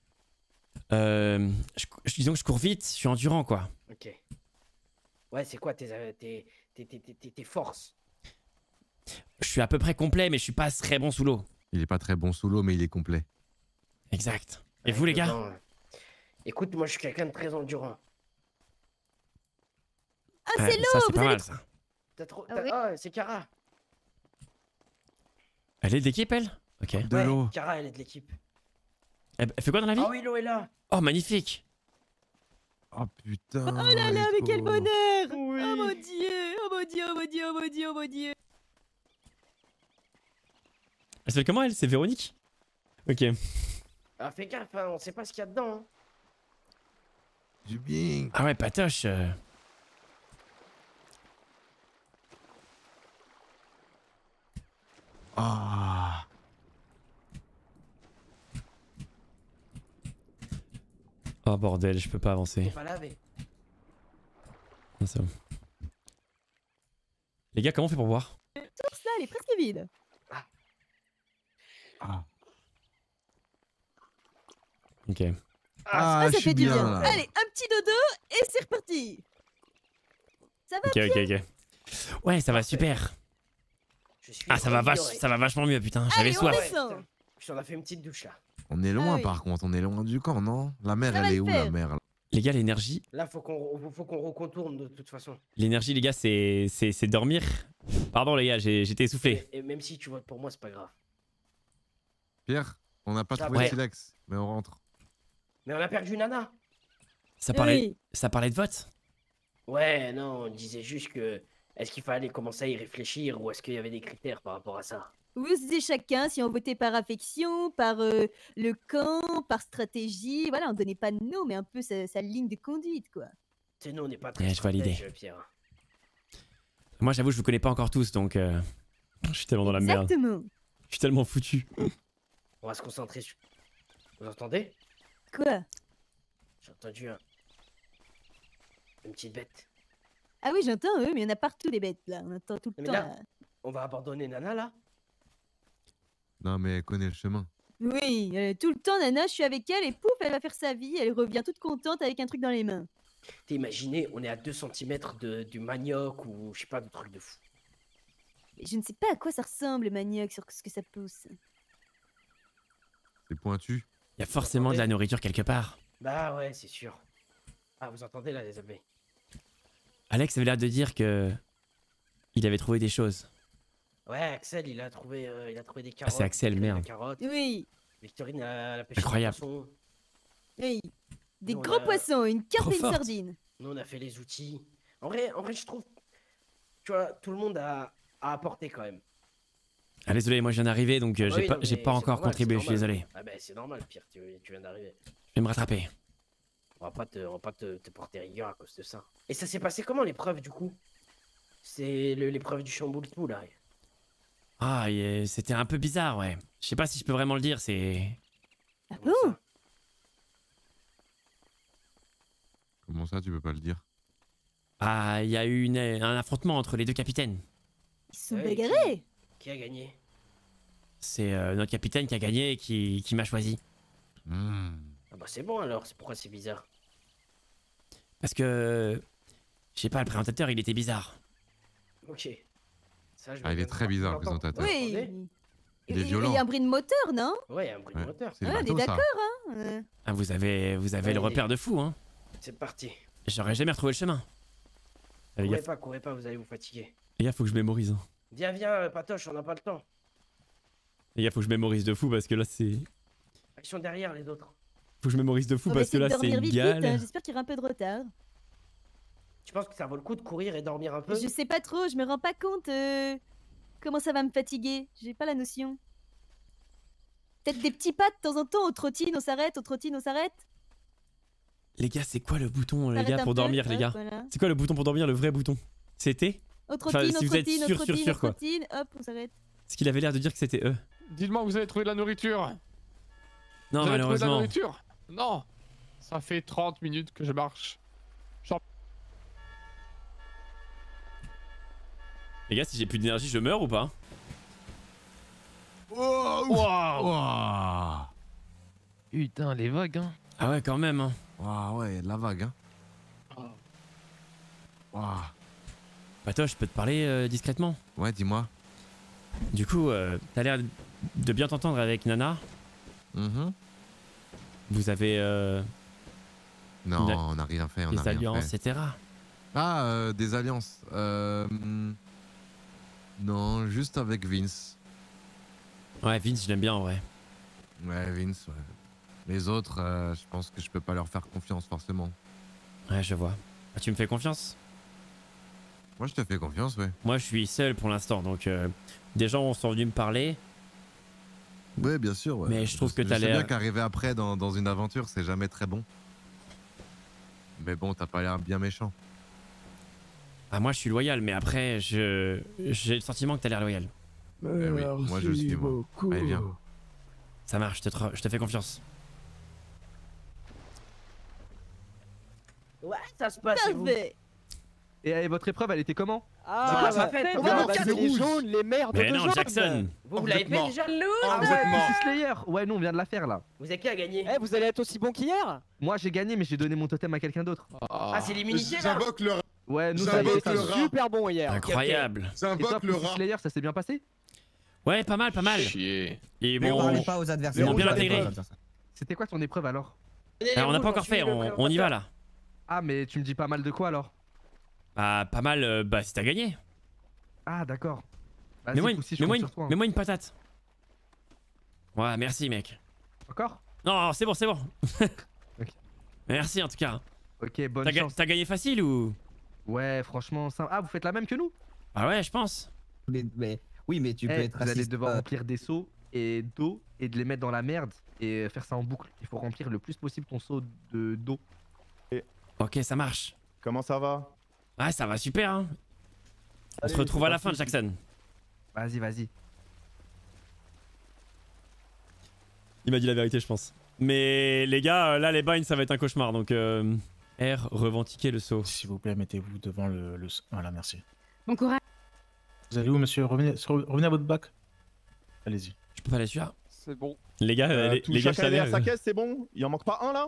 Disons que je cours vite, je suis endurant, quoi. Ok. Ouais, c'est quoi tes forces? Je suis à peu près complet, mais je suis pas très bon sous l'eau. Il est pas très bon sous l'eau, mais il est complet. Exact. Et Avec vous, les le gars? vent, Écoute, moi, je suis quelqu'un de très endurant. Ah, Ouais, c'est l'eau. ça, c'est vous pas allez- mal, ça. Ah, c'est Kara. Elle est de l'équipe, elle? Ok. De l'eau. Kara, elle est de l'équipe. Elle fait quoi dans la vie? Ah oui, l'eau est là. Oh, magnifique. Oh putain. Oh là là, mais quel Rico. bonheur! Oh mon dieu! Oh mon dieu! Oh mon dieu! Oh mon dieu! Oh mon dieu! Elle s'appelle comment, elle? C'est Véronique? Ok. Ah, fais gaffe, hein, on sait pas ce qu'il y a dedans. Hein. Du bien. Ah ouais, patoche. Ah. Oh bordel, je peux pas avancer. T'es pas lavé. Ah, c'est bon. Les gars, comment on fait pour boire? Source là, elle est presque vide. Ok. Ah, ça je suis fait du bien, bien. là. Allez, un petit dodo et c'est reparti. Ça va, Ok. Ouais, ça va super. Ah, ça va vachement mieux, putain. J'avais Allez, on soif. descend. Puis on a fait une petite douche là. On est loin Ah oui. par contre, on est loin du camp, non? La mer, Ça va elle est le où faire. la mer là? Les gars, l'énergie, Là, faut qu'on recontourne de toute façon. les gars, c'est dormir. Pardon, les gars, j'étais essoufflé. Et même si tu votes pour moi, c'est pas grave. Pierre, on n'a pas Ça trouvé va. le silex, mais on rentre. Mais on a perdu Nana. Ça parlait, Oui. ça parlait de vote? Ouais, non, on disait juste que. Est-ce qu'il fallait commencer à y réfléchir ou est-ce qu'il y avait des critères par rapport à ça? Vous disiez chacun si on votait par affection, par le camp, par stratégie. Voilà, on donnait pas de nom, mais un peu sa ligne de conduite, quoi. C'est nous, on n'est pas très Ouais, je vois l'idée. stratège, Pierre. Moi, j'avoue, je vous connais pas encore tous, donc je suis tellement dans la merde. Exactement. Je suis tellement foutu. On va se concentrer sur... Vous entendez? Quoi? J'ai entendu une petite bête. Ah oui, j'entends, mais il y en a partout des bêtes là. On entend tout le Mais temps. là, Là. on va abandonner Nana là? Non, mais elle connaît le chemin. Oui, tout le temps, Nana, je suis avec elle et pouf, elle va faire sa vie. Elle revient toute contente avec un truc dans les mains. T'es imaginé, on est à 2 cm du manioc ou je sais pas, de trucs de fou. Mais je ne sais pas à quoi ça ressemble, le manioc, sur ce que ça pousse. C'est pointu. Il y a forcément de la nourriture quelque part. Bah ouais, c'est sûr. Ah, vous entendez là, les abeilles? Alex avait l'air de dire que il avait trouvé des choses. Ouais, Axel, il a trouvé des carottes. c'est Axel, Victorine, merde. la carotte. Oui, Victorine, elle a pêché Incroyable. des poissons. oui. Des Nous, on gros a- poissons, une carpe Trop et une forte. sardine. Nous, on a fait les outils. En vrai, je trouve, tu vois, tout le monde a apporté quand même. Ah désolé, moi je viens d'arriver donc Ah j'ai oui, pas, non, j'ai mais pas c'est encore normal, contribué, c'est je suis normal. désolé. Ah bah c'est normal, Pierre, tu viens d'arriver. Je vais me rattraper. On va pas te porter rigueur à cause de ça. Et ça s'est passé comment l'épreuve du coup? C'est l'épreuve du chamboule-tout là. Ah, c'était un peu bizarre, ouais. Je sais pas si je peux vraiment le dire, c'est... Ah bon? Comment ça, tu peux pas le dire? Ah, il y a eu un affrontement entre les deux capitaines. Ils se sont Ouais, bagarrés. Qui a gagné? C'est notre capitaine qui a gagné et qui m'a choisi. Hmm. Ah bah c'est bon alors, c'est pourquoi c'est bizarre? Parce que... Je sais pas, le présentateur, il était bizarre. Ok. Ça, je Ah, vais il est bien très voir. bizarre, le Attends. présentateur. Oui. Il est Il violent. y a un bruit de moteur, non? Ouais, un bruit de Ouais. moteur. C'est le Ouais, on est bateau, ça. d'accord, hein. Ah, vous avez Ouais, le repère de fou, hein. C'est parti. J'aurais jamais retrouvé le chemin. Les gars, Courez pas, vous allez vous fatiguer. faut que je mémorise. Hein. Viens, Patoche, on n'a pas le temps. Les gars, faut que je mémorise de fou parce que là, c'est... Ils sont derrière les autres. Faut que je mémorise de fou On va parce que essayer de là, c'est dormir une vite, vite, hein. galère. J'espère qu'il y aura un peu de retard. Tu penses que ça vaut le coup de courir et dormir un peu? Je sais pas trop, je me rends pas compte comment ça va me fatiguer. J'ai pas la notion. Peut-être des petits pas de temps en temps, au trottine, on s'arrête, au trottine, on s'arrête. Les gars, c'est quoi le bouton, les S'arrête gars, un pour peu, dormir, les hop, gars? voilà. C'est quoi le bouton pour dormir, le vrai bouton? C'était? Au trottine, si au vous êtes trottine, au sûr, trottine, sûr, au quoi. trottine, hop, on s'arrête. Parce qu'il avait l'air de dire que c'était eux. Dites-moi, vous avez trouvé de la nourriture? Non, Vous avez trouvé de la malheureusement. nourriture? Non. Ça fait 30 minutes que je marche. Les gars, si j'ai plus d'énergie, je meurs ou pas? Wow. Putain, les vagues, hein. Ah ouais, quand même, hein. Waouh, ouais, la vague, hein. Waouh. Patoche, je peux te parler discrètement? Ouais, dis-moi. Du coup, t'as l'air de bien t'entendre avec Nana. Mhm. Vous avez Non, Une- on n'a rien fait, on des n'a rien alliances, fait. etc. Ah, des alliances. Non, juste avec Vince. Ouais, Vince, je l'aime bien en vrai. Ouais, Vince, ouais. Les autres, je pense que je peux pas leur faire confiance forcément. Ouais, je vois. Ah, tu me fais confiance? Moi, je te fais confiance, ouais. Moi, je suis seul pour l'instant, donc des gens sont venus me parler. Ouais, bien sûr. Ouais. Mais je trouve que Je t'as sais bien l'air... qu'arriver après dans une aventure, c'est jamais très bon. Mais bon, t'as pas l'air bien méchant. Ah, moi, je suis loyal, mais après, j'ai le sentiment que t'as l'air loyal. Eh oui, moi je le suis, moi. Allez, viens. Ça marche, je te fais confiance. Ouais, ça se passe. et vous Parfait. Et votre épreuve, elle était comment? Ah, ça fait, fait, on ouais, va bah, c'est les jaunes, les merdes Mais de non, jaune. Jackson! Vous l'avez fait déjà? Ah ouais, PC Slayer. Ouais, nous on vient de la faire là. Vous avez qui a gagné? Eh, vous allez être aussi bon qu'hier? Moi j'ai gagné, mais j'ai donné mon totem à quelqu'un d'autre. Ah, c'est l'immunité là? J'invoque le rat. Ouais, nous Vous ça avez y est, été ça- super bon hier. Incroyable! Et toi, J'invoque le PC rat. Slayer, ça s'est bien passé? Ouais, pas mal, pas mal. Chier. Et Ne bon, parlez pas aux adversaires. ils m'ont bien intégré. C'était quoi ton épreuve alors? On n'a pas encore fait, on y va là. Ah, mais tu me dis pas mal de quoi alors? Bah, pas mal, bah, si t'as gagné. Ah, d'accord. Vas-y, Mets-moi une, Poussi, je mets-moi compte une- sur toi, hein. mets-moi une patate. Ouais, merci, mec. Encore? Non, c'est bon, c'est bon. Ok. Merci en tout cas. Ok, bonne T'as chance. t'as gagné facile ou? Ouais, franchement, ça... Ah, vous faites la même que nous? Ah ouais, je pense. Oui, mais tu peux Eh, être vous allez raciste. devoir remplir des seaux et d'eau et de les mettre dans la merde et faire ça en boucle. Il faut remplir le plus possible ton seau d'eau. Ok, ça marche. Comment ça va? Ouais, ça va super, hein. On se Allez, retrouve c'est à la parti. fin, Jackson. Vas-y, vas-y. Il m'a dit la vérité, je pense. Mais les gars, là, les binds, ça va être un cauchemar. Donc, R, revendiquer le saut. S'il vous plaît, mettez-vous devant le... Voilà, merci. Bon courage. Vous allez où, monsieur? Revenez à votre bac. Allez-y. Je peux pas la suivre. C'est bon. Les gars, les gars, chacun est à ça sa caisse, c'est bon? Il en manque pas un là?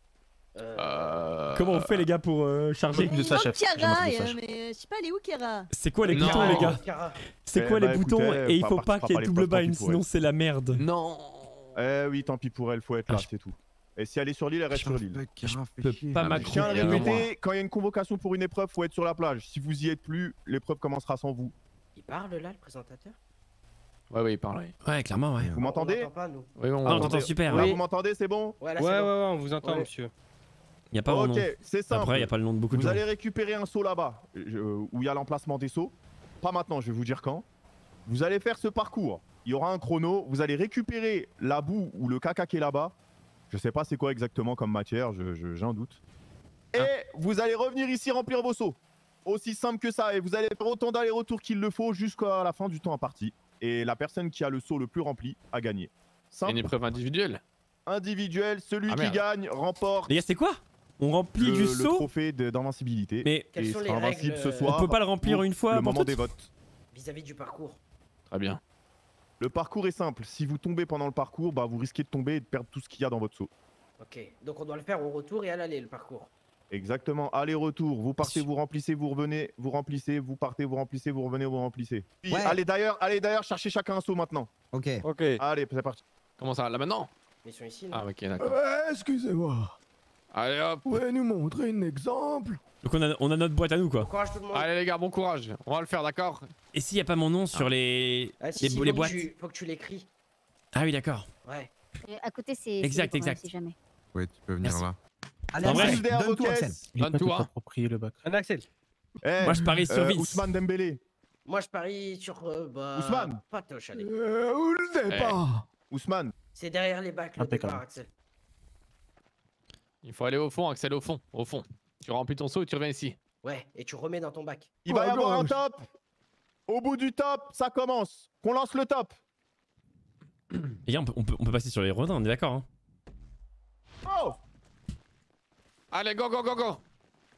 Comment on fait les gars pour charger Il manque Chiara, mais je sais pas, elle est où Chiara? C'est quoi les Non. boutons les gars? Eh C'est quoi bah, les boutons? écoutez, Et il pas faut parti- pas pas qu'il y ait par les double postes, tant pis bind, pour sinon elle. c'est la merde. Non. Eh oui, tant pis pour elle, faut être là, c'est tout. Et si elle est sur l'île, elle reste sur l'île. peux pas Je m'accrocher. tiens à le répéter, quand il y a une convocation pour une épreuve, faut être sur la plage. Si vous y êtes plus, l'épreuve commencera sans vous. Il parle là, le présentateur? Ouais, il parle. Ouais, clairement, ouais. Vous m'entendez? On l'entend pas, nous. Oui, Ah, on t'entend super. Là, Ouais. vous m'entendez, c'est bon? Ouais, là, Ouais, c'est ouais, bon. ouais, on vous entend, Ouais. monsieur. Y a pas mon nom. Ok, c'est simple. Après, y a pas le nom de beaucoup de Vous gens. allez récupérer un seau là-bas, où il y a l'emplacement des seaux. Pas maintenant, je vais vous dire quand. Vous allez faire ce parcours. Il y aura un chrono. Vous allez récupérer la boue ou le caca qui est là-bas. Je sais pas c'est quoi exactement comme matière, j'ai un doute. Et vous allez revenir ici remplir vos seaux. Aussi simple que ça. Et vous allez faire autant d'allers-retours qu'il le faut jusqu'à la fin du temps imparti. Et la personne qui a le seau le plus rempli a gagné. Simple. Une épreuve individuelle. Individuel, celui Ah, qui merde. gagne remporte Les gars, c'est quoi? On remplit du le seau? trophée d'invincibilité. Mais Et Quelles il sont sera les invincible règles, ce soir. on peut pas le remplir une fois le pour moment toutes des votes. Vis-à-vis du parcours. Très bien. Le parcours est simple. Si vous tombez pendant le parcours, bah vous risquez de tomber et de perdre tout ce qu'il y a dans votre seau. Ok, donc on doit le faire au retour et à l'aller, le parcours. Exactement. Aller-retour. Vous partez, vous remplissez, vous revenez, vous remplissez, vous partez, vous remplissez, vous revenez, vous remplissez. Puis, Ouais. allez d'ailleurs chercher chacun un seau maintenant. Ok. Ok. Allez, c'est parti. Comment ça? Là maintenant? Ils sont ici, non? Ah, ok, d'accord. Excusez-moi. Allez hop. Vous pouvez nous montrer un exemple? Donc on a notre boîte à nous quoi. Bon courage tout le monde. Allez les gars, bon courage. On va le faire, d'accord? Et s'il y a pas mon nom sur les Ah, si, si, les faut boîtes? faut que tu l'écris. Ah oui, d'accord. Ouais. À côté, c'est. Exact, c'est exact. Si jamais. Ouais, tu peux venir Merci. là. Allez, En vrai, Axel, derrière donne vos tout, Axel. caisses. Il est pas Donne-toi, tout hein. approprié le bac. Un Axel. Eh, Moi je parie sur Vince. Ousmane Dembélé. Moi je parie sur. Ousmane. Patoche, allez. Où le départ? Ousmane. C'est derrière les bacs le Impeccable. départ, Axel. Il faut aller au fond, Axel, au fond. Au fond. Tu remplis ton seau et tu reviens ici. Ouais, et tu remets dans ton bac. Il va y À avoir un gauche. top. Au bout du top, ça commence. Qu'on lance le top. Les gars, on peut passer sur les rodins, on est d'accord hein? Oh. Allez, go, go, go, go.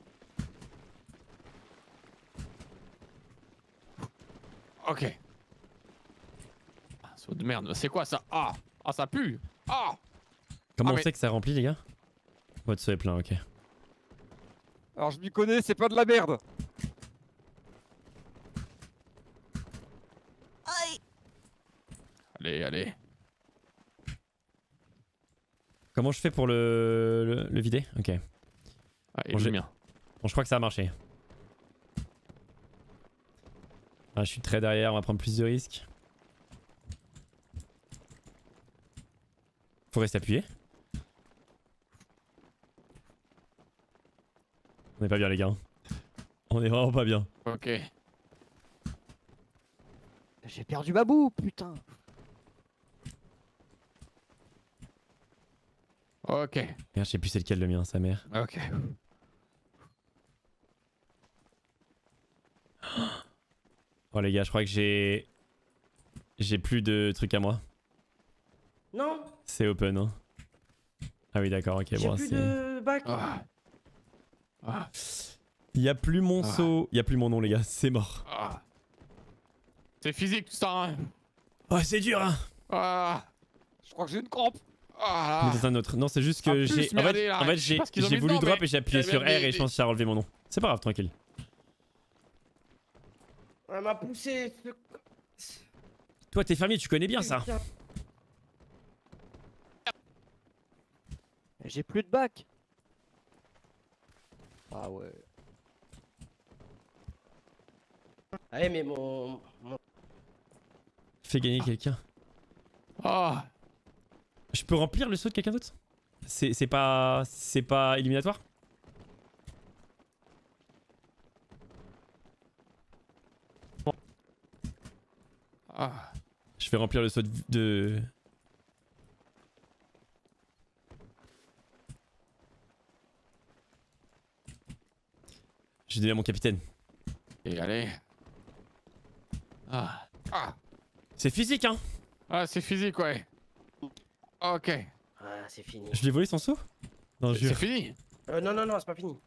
Ok. Ah, saut de merde, c'est quoi ça? Ah, ah, ça pue. Ah. Comment Ah, on mais- sait que ça remplit les gars? Votre seau est plein, ok. Alors je m'y connais, c'est pas de la merde. Allez, allez. Comment je fais pour le vider? Ok. Ah, et Bon, le j'ai- mien. Bon, je crois que ça a marché. Ah, je suis très derrière, on va prendre plus de risques. Faut rester appuyé. On est pas bien les gars. On est vraiment pas bien. Ok. J'ai perdu ma boue, putain. Ok. Merde, je sais plus c'est lequel le mien, sa mère. Ok. Oh les gars, je crois que j'ai plus de trucs à moi. Non, C'est open hein. Ah oui d'accord, ok j'ai bon plus c'est... de bac. Ah. Ah. Il y a plus mon Ah. seau, il y a plus mon nom les gars, c'est mort. Ah. C'est physique tout ça, hein. Oh c'est dur hein. Ah. Je crois que j'ai une crampe. Ah. Mais dans un autre. Non c'est juste que Ah, j'ai... plus merder, là. En fait Je sais pas ce qu'ils ont j'ai mis voulu dedans, drop mais- et j'ai appuyé mais- sur R mais- et je pense que ça a relevé mon nom. C'est pas grave, tranquille. Elle m'a poussé. Toi t'es fermier, tu connais bien ça. J'ai plus de bac. Ah ouais. Allez, mais mon... Fais gagner quelqu'un. Ah. Je peux remplir le seau de quelqu'un d'autre? C'est pas éliminatoire? Ah. Je vais remplir le seau de... J'ai donné à mon capitaine. Et allez. Ah. Ah. C'est physique hein. Ah, c'est physique, ouais. Ok. Ah, c'est fini. Je lui ai volé son seau? Non, C'est jure. fini. Non, non, non, c'est pas fini.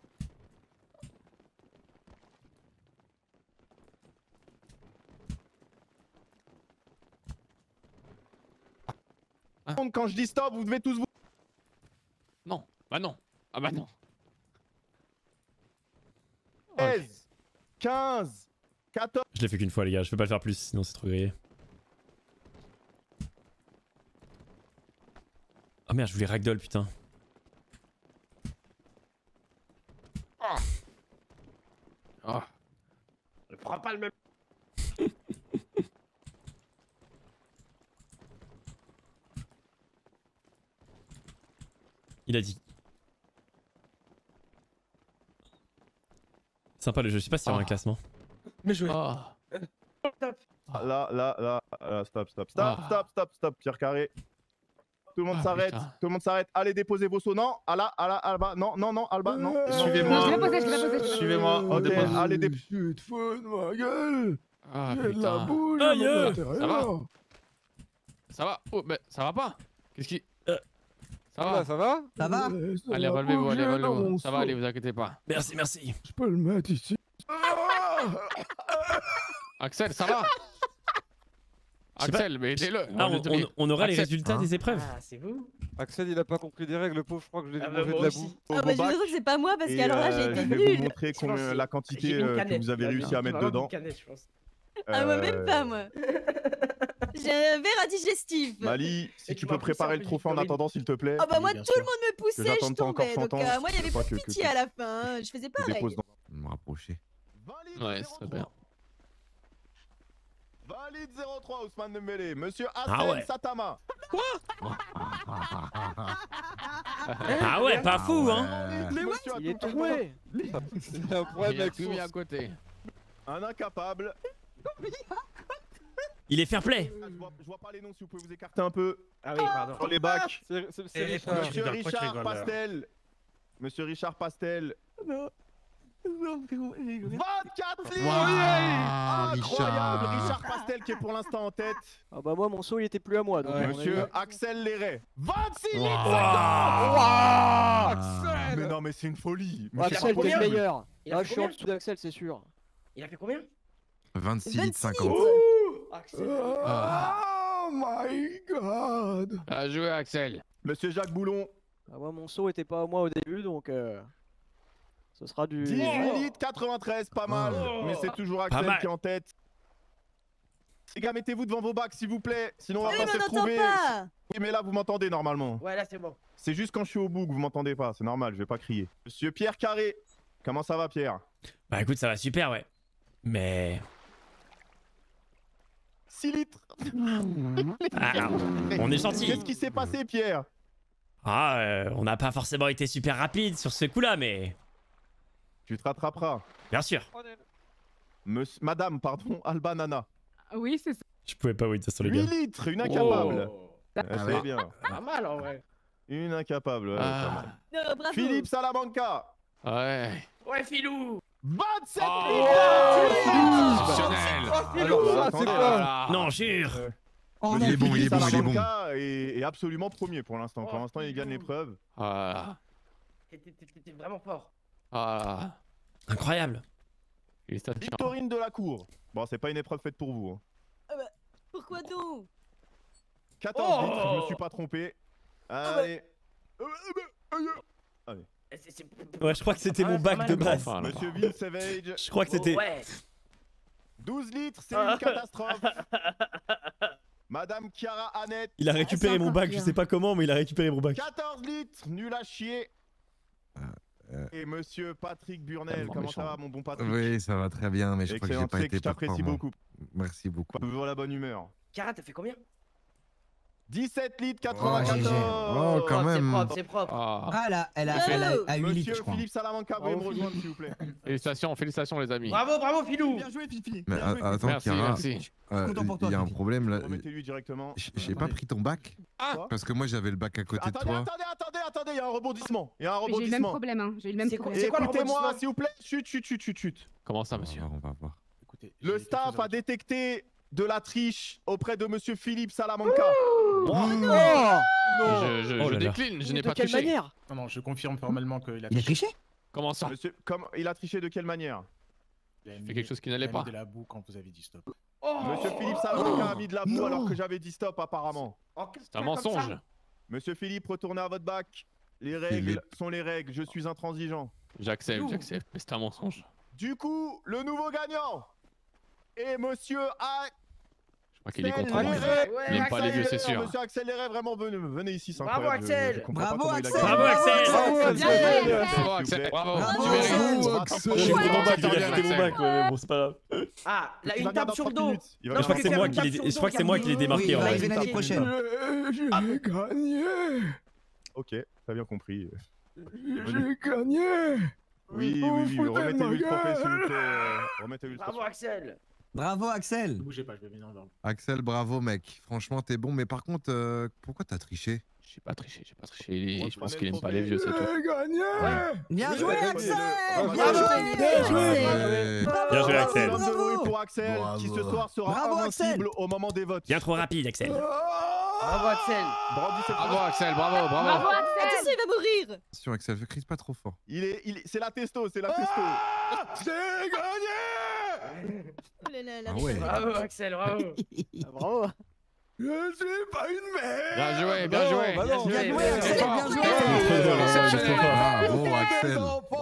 Quand je dis stop, vous devez tous vous... Non, bah non. Ah bah non. 16, 15, 14... Je l'ai fait qu'une fois, les gars. Je peux pas le faire plus, sinon c'est trop grillé. Oh merde, je voulais ragdoll, putain. Ah. Ne prends pas le même. Il a dit. Sympa le jeu, je sais pas s'il y aura un classement. Mais joué. Là, stop, Pierre Carré. Tout le monde Ah, s'arrête, putain. tout le monde s'arrête. Allez, déposez vos seaux. Non, Alba, non, Alba, non. Suivez-moi. Non, je l'ai posé, je l'ai posé, je l'ai posé. Suivez-moi. Ok, dépose. allez, Tu te fous de ma gueule. Ah J'ai de la putain. boule Aïe, à aïe. l'intérieur. Ça va? Ça va? Oh, mais ça va pas? Qu'est-ce qui. Ça va? Ça va? Ça va? Allez, relevez-vous, allez, dans relevez-vous. mon Ça va, seau. allez, vous inquiétez pas. Merci, merci. Je peux le mettre ici. Axel, ça va? sais pas. Axel, mais aidez-le. Ah, on aura les Axel. résultats des épreuves. Ah, c'est vous? Axel, il a pas compris des règles, le pauvre, je crois que je l'ai Ah vu bah, manger de moi la aussi. boue. Ah bah, j'ai l'impression que c'est pas moi parce Et, qu'alors là, j'ai été je vais vous nulle. montrer Je pense que la j'ai quantité mis une que canette, vous avez là, réussi à mettre vraiment dedans. une canette, je pense. Ah, moi, même pas, moi. J'ai un verre indigestif. Mali, si Et tu tu peux m'as poussé préparer un le peu, trophée en Victorine. attendant, s'il te plaît. Ah bah, moi, bien tout sûr. le monde me poussait, j'attends je pas encore tombais. 100 Donc, ans. moi, il y avait Faut pas plus de que- pitié à la fin. Je faisais Je pareil. dépose dans... Me rapprocher. Ouais, c'est bien. Valide 03, Ousmane Dembélé. Monsieur Ah Hassan ouais. Satama. Ah ouais, pas fou, hein. Mais monsieur Il est Atoum troué. Il a un problème Il a avec tout mis à côté. Un incapable. Il est fair play. Ah, je vois pas les noms, si vous pouvez vous écarter un peu. Ah oui, pardon. Sur les bacs. C'est Et Richard. Monsieur rigole, pourquoi tu Richard rigoles, là Pastel. Monsieur Richard Pastel. Non, 24 lignes. Waouh, Incroyable. Richard. Richard Pastel qui est pour l'instant en tête. Ah bah moi mon saut il était plus à moi donc. Ouais. à mon avis- Monsieur Axel Léret. 26 lignes. Waouh. Axel. Mais non, mais c'est une folie. Mais c'est Axel pas t'es le possible. meilleur. Il a Ah fait je suis en combien dessous d'Axel c'est sûr. Il a fait combien? 26 litres 26 50. Axel. Oh my god. À jouer, Axel. Monsieur Jacques Boulon. Ah moi mon saut était pas à moi au début donc ce sera du. 18 litres 93, pas mal. Mais c'est toujours Axel mal. qui est en tête. Les gars, mettez-vous devant vos bacs, s'il vous plaît. Sinon, on va Oui, pas mais se on n'entend retrouver. pas. Oui, mais là, vous m'entendez normalement. Ouais, là, c'est bon. C'est juste quand je suis au bout que vous m'entendez pas. C'est normal, je vais pas crier. Monsieur Pierre Carré. Comment ça va, Pierre? Bah écoute, ça va super, ouais. Mais. 6 litres. Ah, on est gentil. Qu'est-ce qui s'est passé, Pierre? Ah, on n'a pas forcément été super rapide sur ce coup-là, mais. Tu te rattraperas. Bien sûr. Madame, pardon, Alba Nana. Oui, c'est ça. Je pouvais pas, oui, de toute façon, les 8 gars. litres, une incapable. Oh. C'est bien. Pas mal, en vrai. Une incapable, ouais, Ah. pas mal. Non, bravo. Philippe Salamanca. Ouais. Ouais, Filou. 27 Exceptionnel. Alors ça, c'est attendez, quoi? Non, jure. Oh Monsieur non, il est bon, il est Philippe bon, il est bon. Salamanca est absolument premier pour l'instant. Pour l'instant, il gagne l'épreuve. Ah. T'es vraiment fort. Ah. Incroyable. Félicitations. Victorine Delacour. Bon, c'est pas une épreuve faite pour vous. hein. Pourquoi donc? 14 litres, je me suis pas trompé. Allez. Ouais, je crois que c'était mon bac de base. Enfin, là. Monsieur Vince Savage. Je crois que c'était. Ouais. 12 litres, c'est une catastrophe. Madame Chiara Annette. Il a récupéré mon bac, je bien. sais pas comment, mais il a récupéré mon bac. 14 litres, nul à chier. Et monsieur Patrick Burnel, Tellement comment méchant. ça va, mon bon Patrick? Oui, ça va très bien, mais je crois que j'ai Excellent, pas tu sais été que je t'apprécie performant. beaucoup. Merci beaucoup. Toujours la bonne humeur. Cara, t'as fait combien? 17 litres, GG. 94. Oh, quand même. C'est propre, c'est propre. Ah. Ah elle a Bravo. à 8 litres Monsieur je crois. Philippe Salamanca, veuillez me rejoindre, s'il vous plaît. Félicitations, félicitations, les amis. Bravo, bravo, Filou. Bien joué, Fifi. Mais Bien joué, attends, Merci, Chiara, merci. Content pour toi, il y a un Fifi. problème là. Remettez-lui directement. J'ai pas pris ton bac Ah. parce que moi j'avais le bac à côté de Attendez, toi. attendez, il y a un rebondissement. Il y a un Mais j'ai eu le même rebondissement. problème, hein. J'ai eu le même C'est quoi- problème. c'est quoi le Écoutez-moi, rebondissement s'il vous plaît. Chut. Comment ça, monsieur? On va voir. Écoutez, Le j'ai quelque staff chose à a vous dire. détecté de la triche auprès de monsieur Philippe Salamanca. Je décline, je n'ai pas triché. Non, non, je confirme formellement qu'il a Il a triché? Comment ça? Monsieur, il a triché de quelle manière? Il a fait quelque chose qui n'allait pas. mis de la boue quand vous avez dit stop. Monsieur Philippe Savoca a mis de la boue alors que j'avais dit stop apparemment. C'est un mensonge. Monsieur Philippe, retournez à votre bac. Les règles sont les règles, je suis intransigeant. J'accepte, mais c'est un mensonge. Du coup, le nouveau gagnant est monsieur A. Je crois qu'il est contre moi. Il n'aime pas les vieux, c'est sûr. Monsieur Axel Léret, vraiment, venez ici, c'est Bravo, incroyable. Axel. Bravo Axel. Bravo Axel. Bravo Axel. Bravo. Tu mérites. J'ai pris mon bac, il a pris mon bac, ouais, mais bon, c'est pas grave. Ah, là, une tape sur le dos. Je crois que c'est moi qui l'ai démarqué. Oui, il en va vrai. arriver l'année prochaine. J'ai gagné. Ok, t'as bien compris. J'ai gagné. Oui, remettez-lui le trophée s'il vous plaît. Remettez-lui le trophée. Bravo, Axel. Bravo Axel. Bougez pas, je vais venir dans le... Axel, bravo mec. Franchement, t'es bon, mais par contre, pourquoi t'as triché? J'ai pas triché. Je pense qu'il aime pas les vieux, c'est tout. J'ai gagné. Bien joué Axel. Bien joué Axel. Pour Axel, qui ce soir sera invincible au moment des votes. Bien trop rapide Axel. Bravo, Axel. Bravo Axel, bravo. Attention, il va mourir. Attention Axel, je crie pas trop fort. C'est la testo, c'est la testo. J'ai gagné. Oh là là là. Ah ouais. Bravo, Axel, bravo. Bravo. Je suis pas une merde. Bien joué, bien joué. Bien joué, Axel, bien joué. Bravo Axel.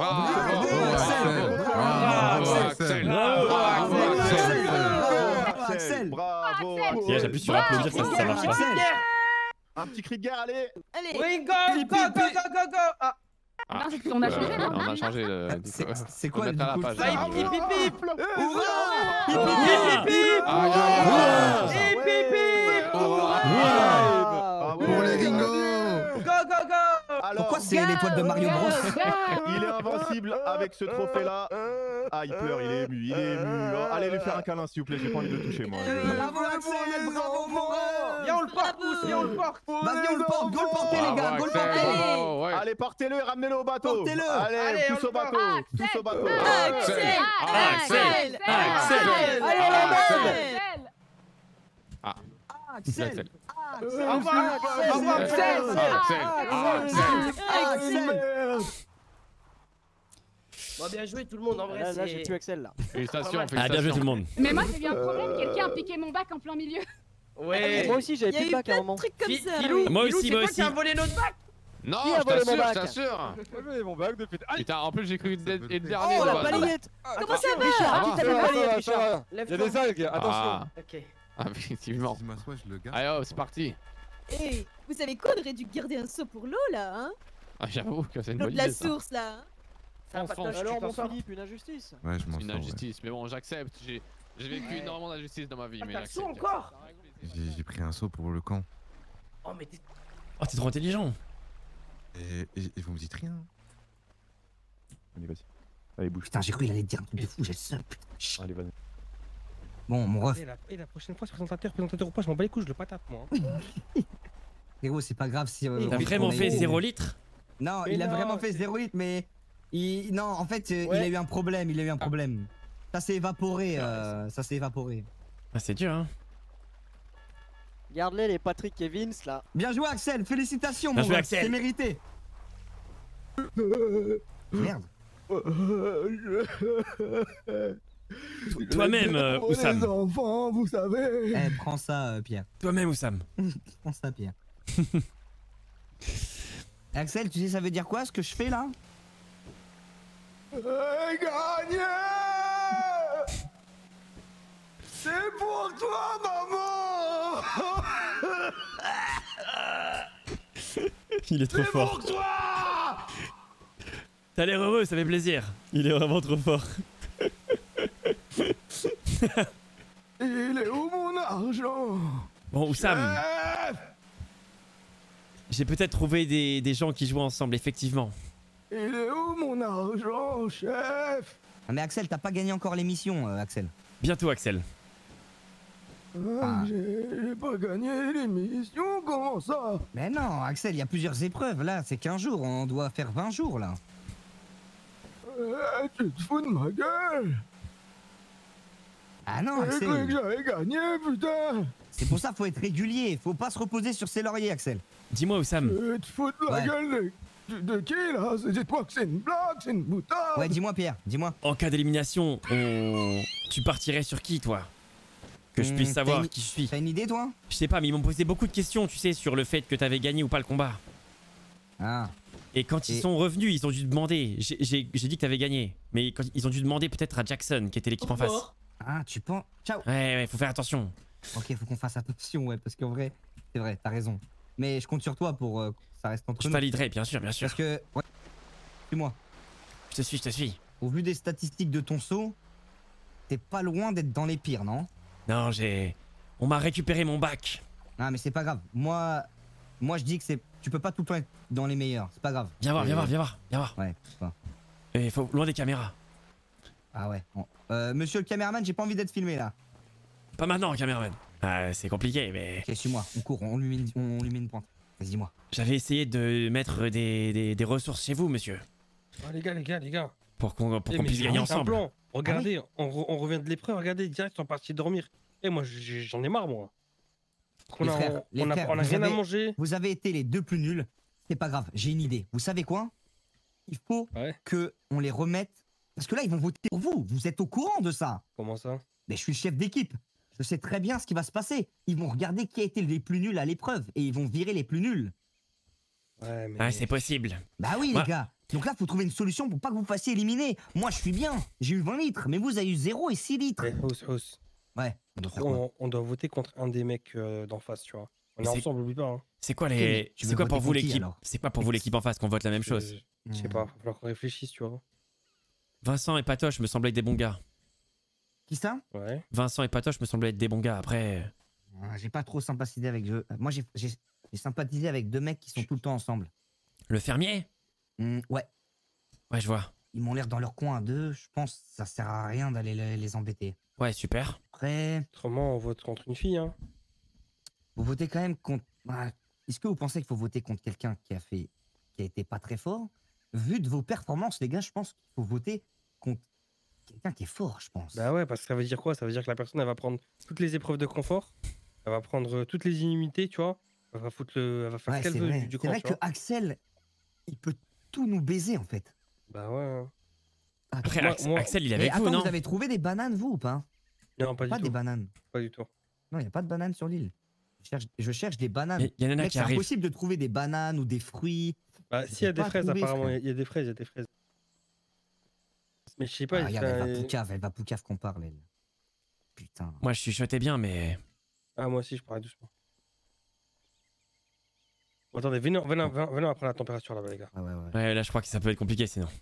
Bravo Axel. Bravo. J'appuie sur applaudir, ça marche pas. Un petit cri de guerre, allez. Allez. Oui, go. Ah. Non, c'est qu'on a changé, non? On a changé de. C'est quoi On est à la du coup? page. Hip, hip, hip. Pour les Ringo. Alors, Pourquoi c'est l'étoile de Mario Bros? il est invincible avec ce trophée-là. Ah, il pleure, il est ému, Oh, allez lui faire un câlin, s'il vous plaît, j'ai pas envie de le toucher, moi. Bravo Axel, bravo Moreau. Viens, on le porte, viens, on le porte. Vas-y, on le porte, go le porter les gars, go le porter. Allez, portez-le et ramenez-le au bateau. Portez-le. Allez, tous au bateau. Tous au bateau. Axel. Axel. Allez, la balle. Axel. Au revoir, Axel. Bon, bien joué tout le monde, en vrai, Là, j'ai plus Axel là. Félicitations, Ah, bien joué tout le monde. Mais moi, j'ai eu un problème. Quelqu'un a piqué mon bac en plein milieu. Ouais. Moi aussi, j'avais Il y a plus de eu bac à un plein de moment. trucs comme ça. Moi Pilou, aussi, c'est moi toi qui as aussi. volé notre bac. Non, Qui a volé mon bac? je t'assure. Ouais, mon bac depuis. Ah, Putain, en plus, j'ai cru être le dernier. Oh, la quoi. balayette. Comment ça va? Richard, Ah, qui t'a mis la balayette, Richard? Il y a des algues, attention. Ah, Ok. effectivement. Si m'assois, je le garde. Allez, hop, c'est parti. Eh, vous savez quoi? On aurait dû garder un seau pour l'eau là, hein? Ah, j'avoue que c'est une L'eau bonne de la idée. ça. source là. Hein. Ça va, Enfant, Patoche, Alors, tu t'en mon sors. Philippe, une injustice. Ouais, je m'en C'est une sors. Ouais. injustice, mais bon, j'accepte. J'ai vécu énormément d'injustices dans ma vie, mais T'as le sou j'accepte. encore? J'ai pris un saut pour le camp. Oh, mais t'es. Oh, t'es trop intelligent. Et vous me dites rien. Allez, vas-y. Allez, bouge. Putain, j'ai cru qu'il allait te dire un truc de fou, j'ai le seum. Allez, vas-y. Bon, mon ref. Et la prochaine fois, présentateur ou pas, je m'en bats les couilles, je le patate, moi. Gros, c'est pas grave si. T'as vraiment fait 0 litre? Non, Mais il a non, vraiment fait c'est- 0 litre, mais. Non, en fait, il a eu un problème, Ça s'est évaporé, ça s'est évaporé. Ah, c'est dur, hein. Garde-les, les Patrick et Vince là. Bien joué, Axel, félicitations, Bien mon joué, ref, Axel. c'est mérité. Merde. Toi-même, Pour les Oussam. enfants, vous savez. Eh, prends ça, Pierre. Toi-même, Oussam. Prends ça, Pierre. Axel, tu sais, ça veut dire quoi ce que je fais là? J'ai gagné. C'est pour toi, maman. Il est trop C'est fort. pour toi. T'as l'air heureux, ça fait plaisir. Il est vraiment trop fort. Il est où mon argent? Bon, Oussam, Chef. j'ai peut-être trouvé des gens qui jouent ensemble, effectivement. Il est où mon argent, chef? Ah, mais Axel, t'as pas gagné encore l'émission, Axel. Bientôt, Axel. Ah. J'ai pas gagné l'émission, comment ça? Mais non, Axel, il y a plusieurs épreuves là, c'est 15 jours, on doit faire 20 jours là. Tu te fous de ma gueule? Ah non, J'ai cru Axel. que j'avais gagné, putain. C'est pour ça, faut être régulier. Faut pas se reposer sur ses lauriers, Axel. Dis-moi, Oussam. Tu te fous de la Ouais. gueule de qui là? Dis-toi que c'est une blague, c'est une boutade. Ouais, dis-moi, Pierre, dis-moi. En cas d'élimination, tu partirais sur qui, toi? Que je puisse savoir qui je suis. T'as une idée, toi? Je sais pas, mais ils m'ont posé beaucoup de questions, tu sais, sur le fait que t'avais gagné ou pas le combat. Ah. Et quand ils sont revenus, ils ont dû demander. J'ai dit que t'avais gagné, mais quand ils ont dû demander peut-être à Jackson, qui était l'équipe en face. Ah, tu penses? Ciao. Ouais, faut faire attention. Ok, faut qu'on fasse attention, ouais, parce qu'en vrai, c'est vrai, t'as raison. Mais je compte sur toi pour que ça reste entre Je nous. validerai, bien sûr, bien sûr. Parce que, ouais, suis-moi. Je te suis, je te suis. Au vu des statistiques de ton saut, t'es pas loin d'être dans les pires, non? Non, on m'a récupéré mon bac. Ah, mais c'est pas grave. Moi, je dis que tu peux pas tout le temps être dans les meilleurs. C'est pas grave. Viens voir, viens voir, viens voir, viens voir. Ouais, c'est pas. Et faut loin des caméras. Ah ouais. Bon. Monsieur le caméraman, j'ai pas envie d'être filmé là. Pas maintenant, caméraman. Ah, c'est compliqué, mais. Ok, suis-moi. On court. On lui met une pointe. Vas-y, dis-moi. J'avais essayé de mettre des ressources chez vous, monsieur. Ah, les gars. Pour qu'on Eh, mais puisse c'est gagner un ensemble. plan. Regardez, on revient de l'épreuve, regardez, direct, ils sont partis dormir. Et moi, j'en ai marre, moi. Les frères, On a rien à manger. Vous avez été les deux plus nuls. C'est pas grave, j'ai une idée. Vous savez quoi? Il faut que on les remette. Parce que là, ils vont voter pour vous. Vous êtes au courant de ça. Comment ça? Mais je suis le chef d'équipe. Je sais très bien ce qui va se passer. Ils vont regarder qui a été les plus nuls à l'épreuve. Et ils vont virer les plus nuls. Ouais, mais. Ah, c'est possible. Bah oui, les gars. Donc là, faut trouver une solution pour pas que vous fassiez éliminer. Moi, je suis bien. J'ai eu 20 litres. Mais vous avez eu 0 et 6 litres. House. Ouais. On doit voter contre un des mecs d'en face, tu vois. On est Mais c'est- ensemble, oublie pas. Hein. C'est quoi Ok, mais tu veux pour voter vous contre qui, l'équipe? alors C'est quoi pour vous l'équipe en face qu'on vote la même chose? Je sais pas, il va falloir qu'on réfléchisse, tu vois. Vincent et Patoche me semblaient être des bons gars. Qui ça? Ouais. Vincent et Patoche me semblaient être des bons gars. Après. J'ai pas trop sympathisé avec eux. Moi, j'ai sympathisé avec deux mecs qui sont tout le temps ensemble. Le fermier? Ouais. Ouais, je vois. Ils m'ont l'air dans leur coin à deux. Je pense que ça sert à rien d'aller les embêter. Ouais, super. Après. Autrement, on vote contre une fille, hein. Vous votez quand même contre. Est-ce que vous pensez qu'il faut voter contre quelqu'un qui a été pas très fort? Vu de vos performances, les gars, je pense qu'il faut voter contre quelqu'un qui est fort, je pense. Bah ouais, parce que ça veut dire quoi? Ça veut dire que la personne, elle va prendre toutes les épreuves de confort, elle va prendre toutes les inimmunités, tu vois. Elle va faire Ouais, ce qu'elle c'est veut vrai. du C'est camp, vrai tu que vois. Axel, il peut tout nous baiser en fait. Bah ouais. hein. Après, Moi- Axel, il est Mais avec vous, attends, non? vous avez trouvé des bananes, vous, ou pas? Non, pas du tout. des bananes. Pas du tout. Non, il n'y a pas de bananes sur l'île. Je cherche des bananes. Il y en a Mec, qui c'est arrivent. impossible de trouver des bananes ou des fruits. Bah, si, il y a des fraises, apparemment. Il y a des fraises, Mais je sais pas. Ah, regarde, enfin, elle va poucave qu'on parle, elle. Putain. Moi, je chuchotais bien, mais. Ah, moi aussi, je parlais doucement. Bon, attendez, venez, on va prendre la température là-bas, les gars. Ah ouais. Ouais, là, je crois que ça peut être compliqué sinon.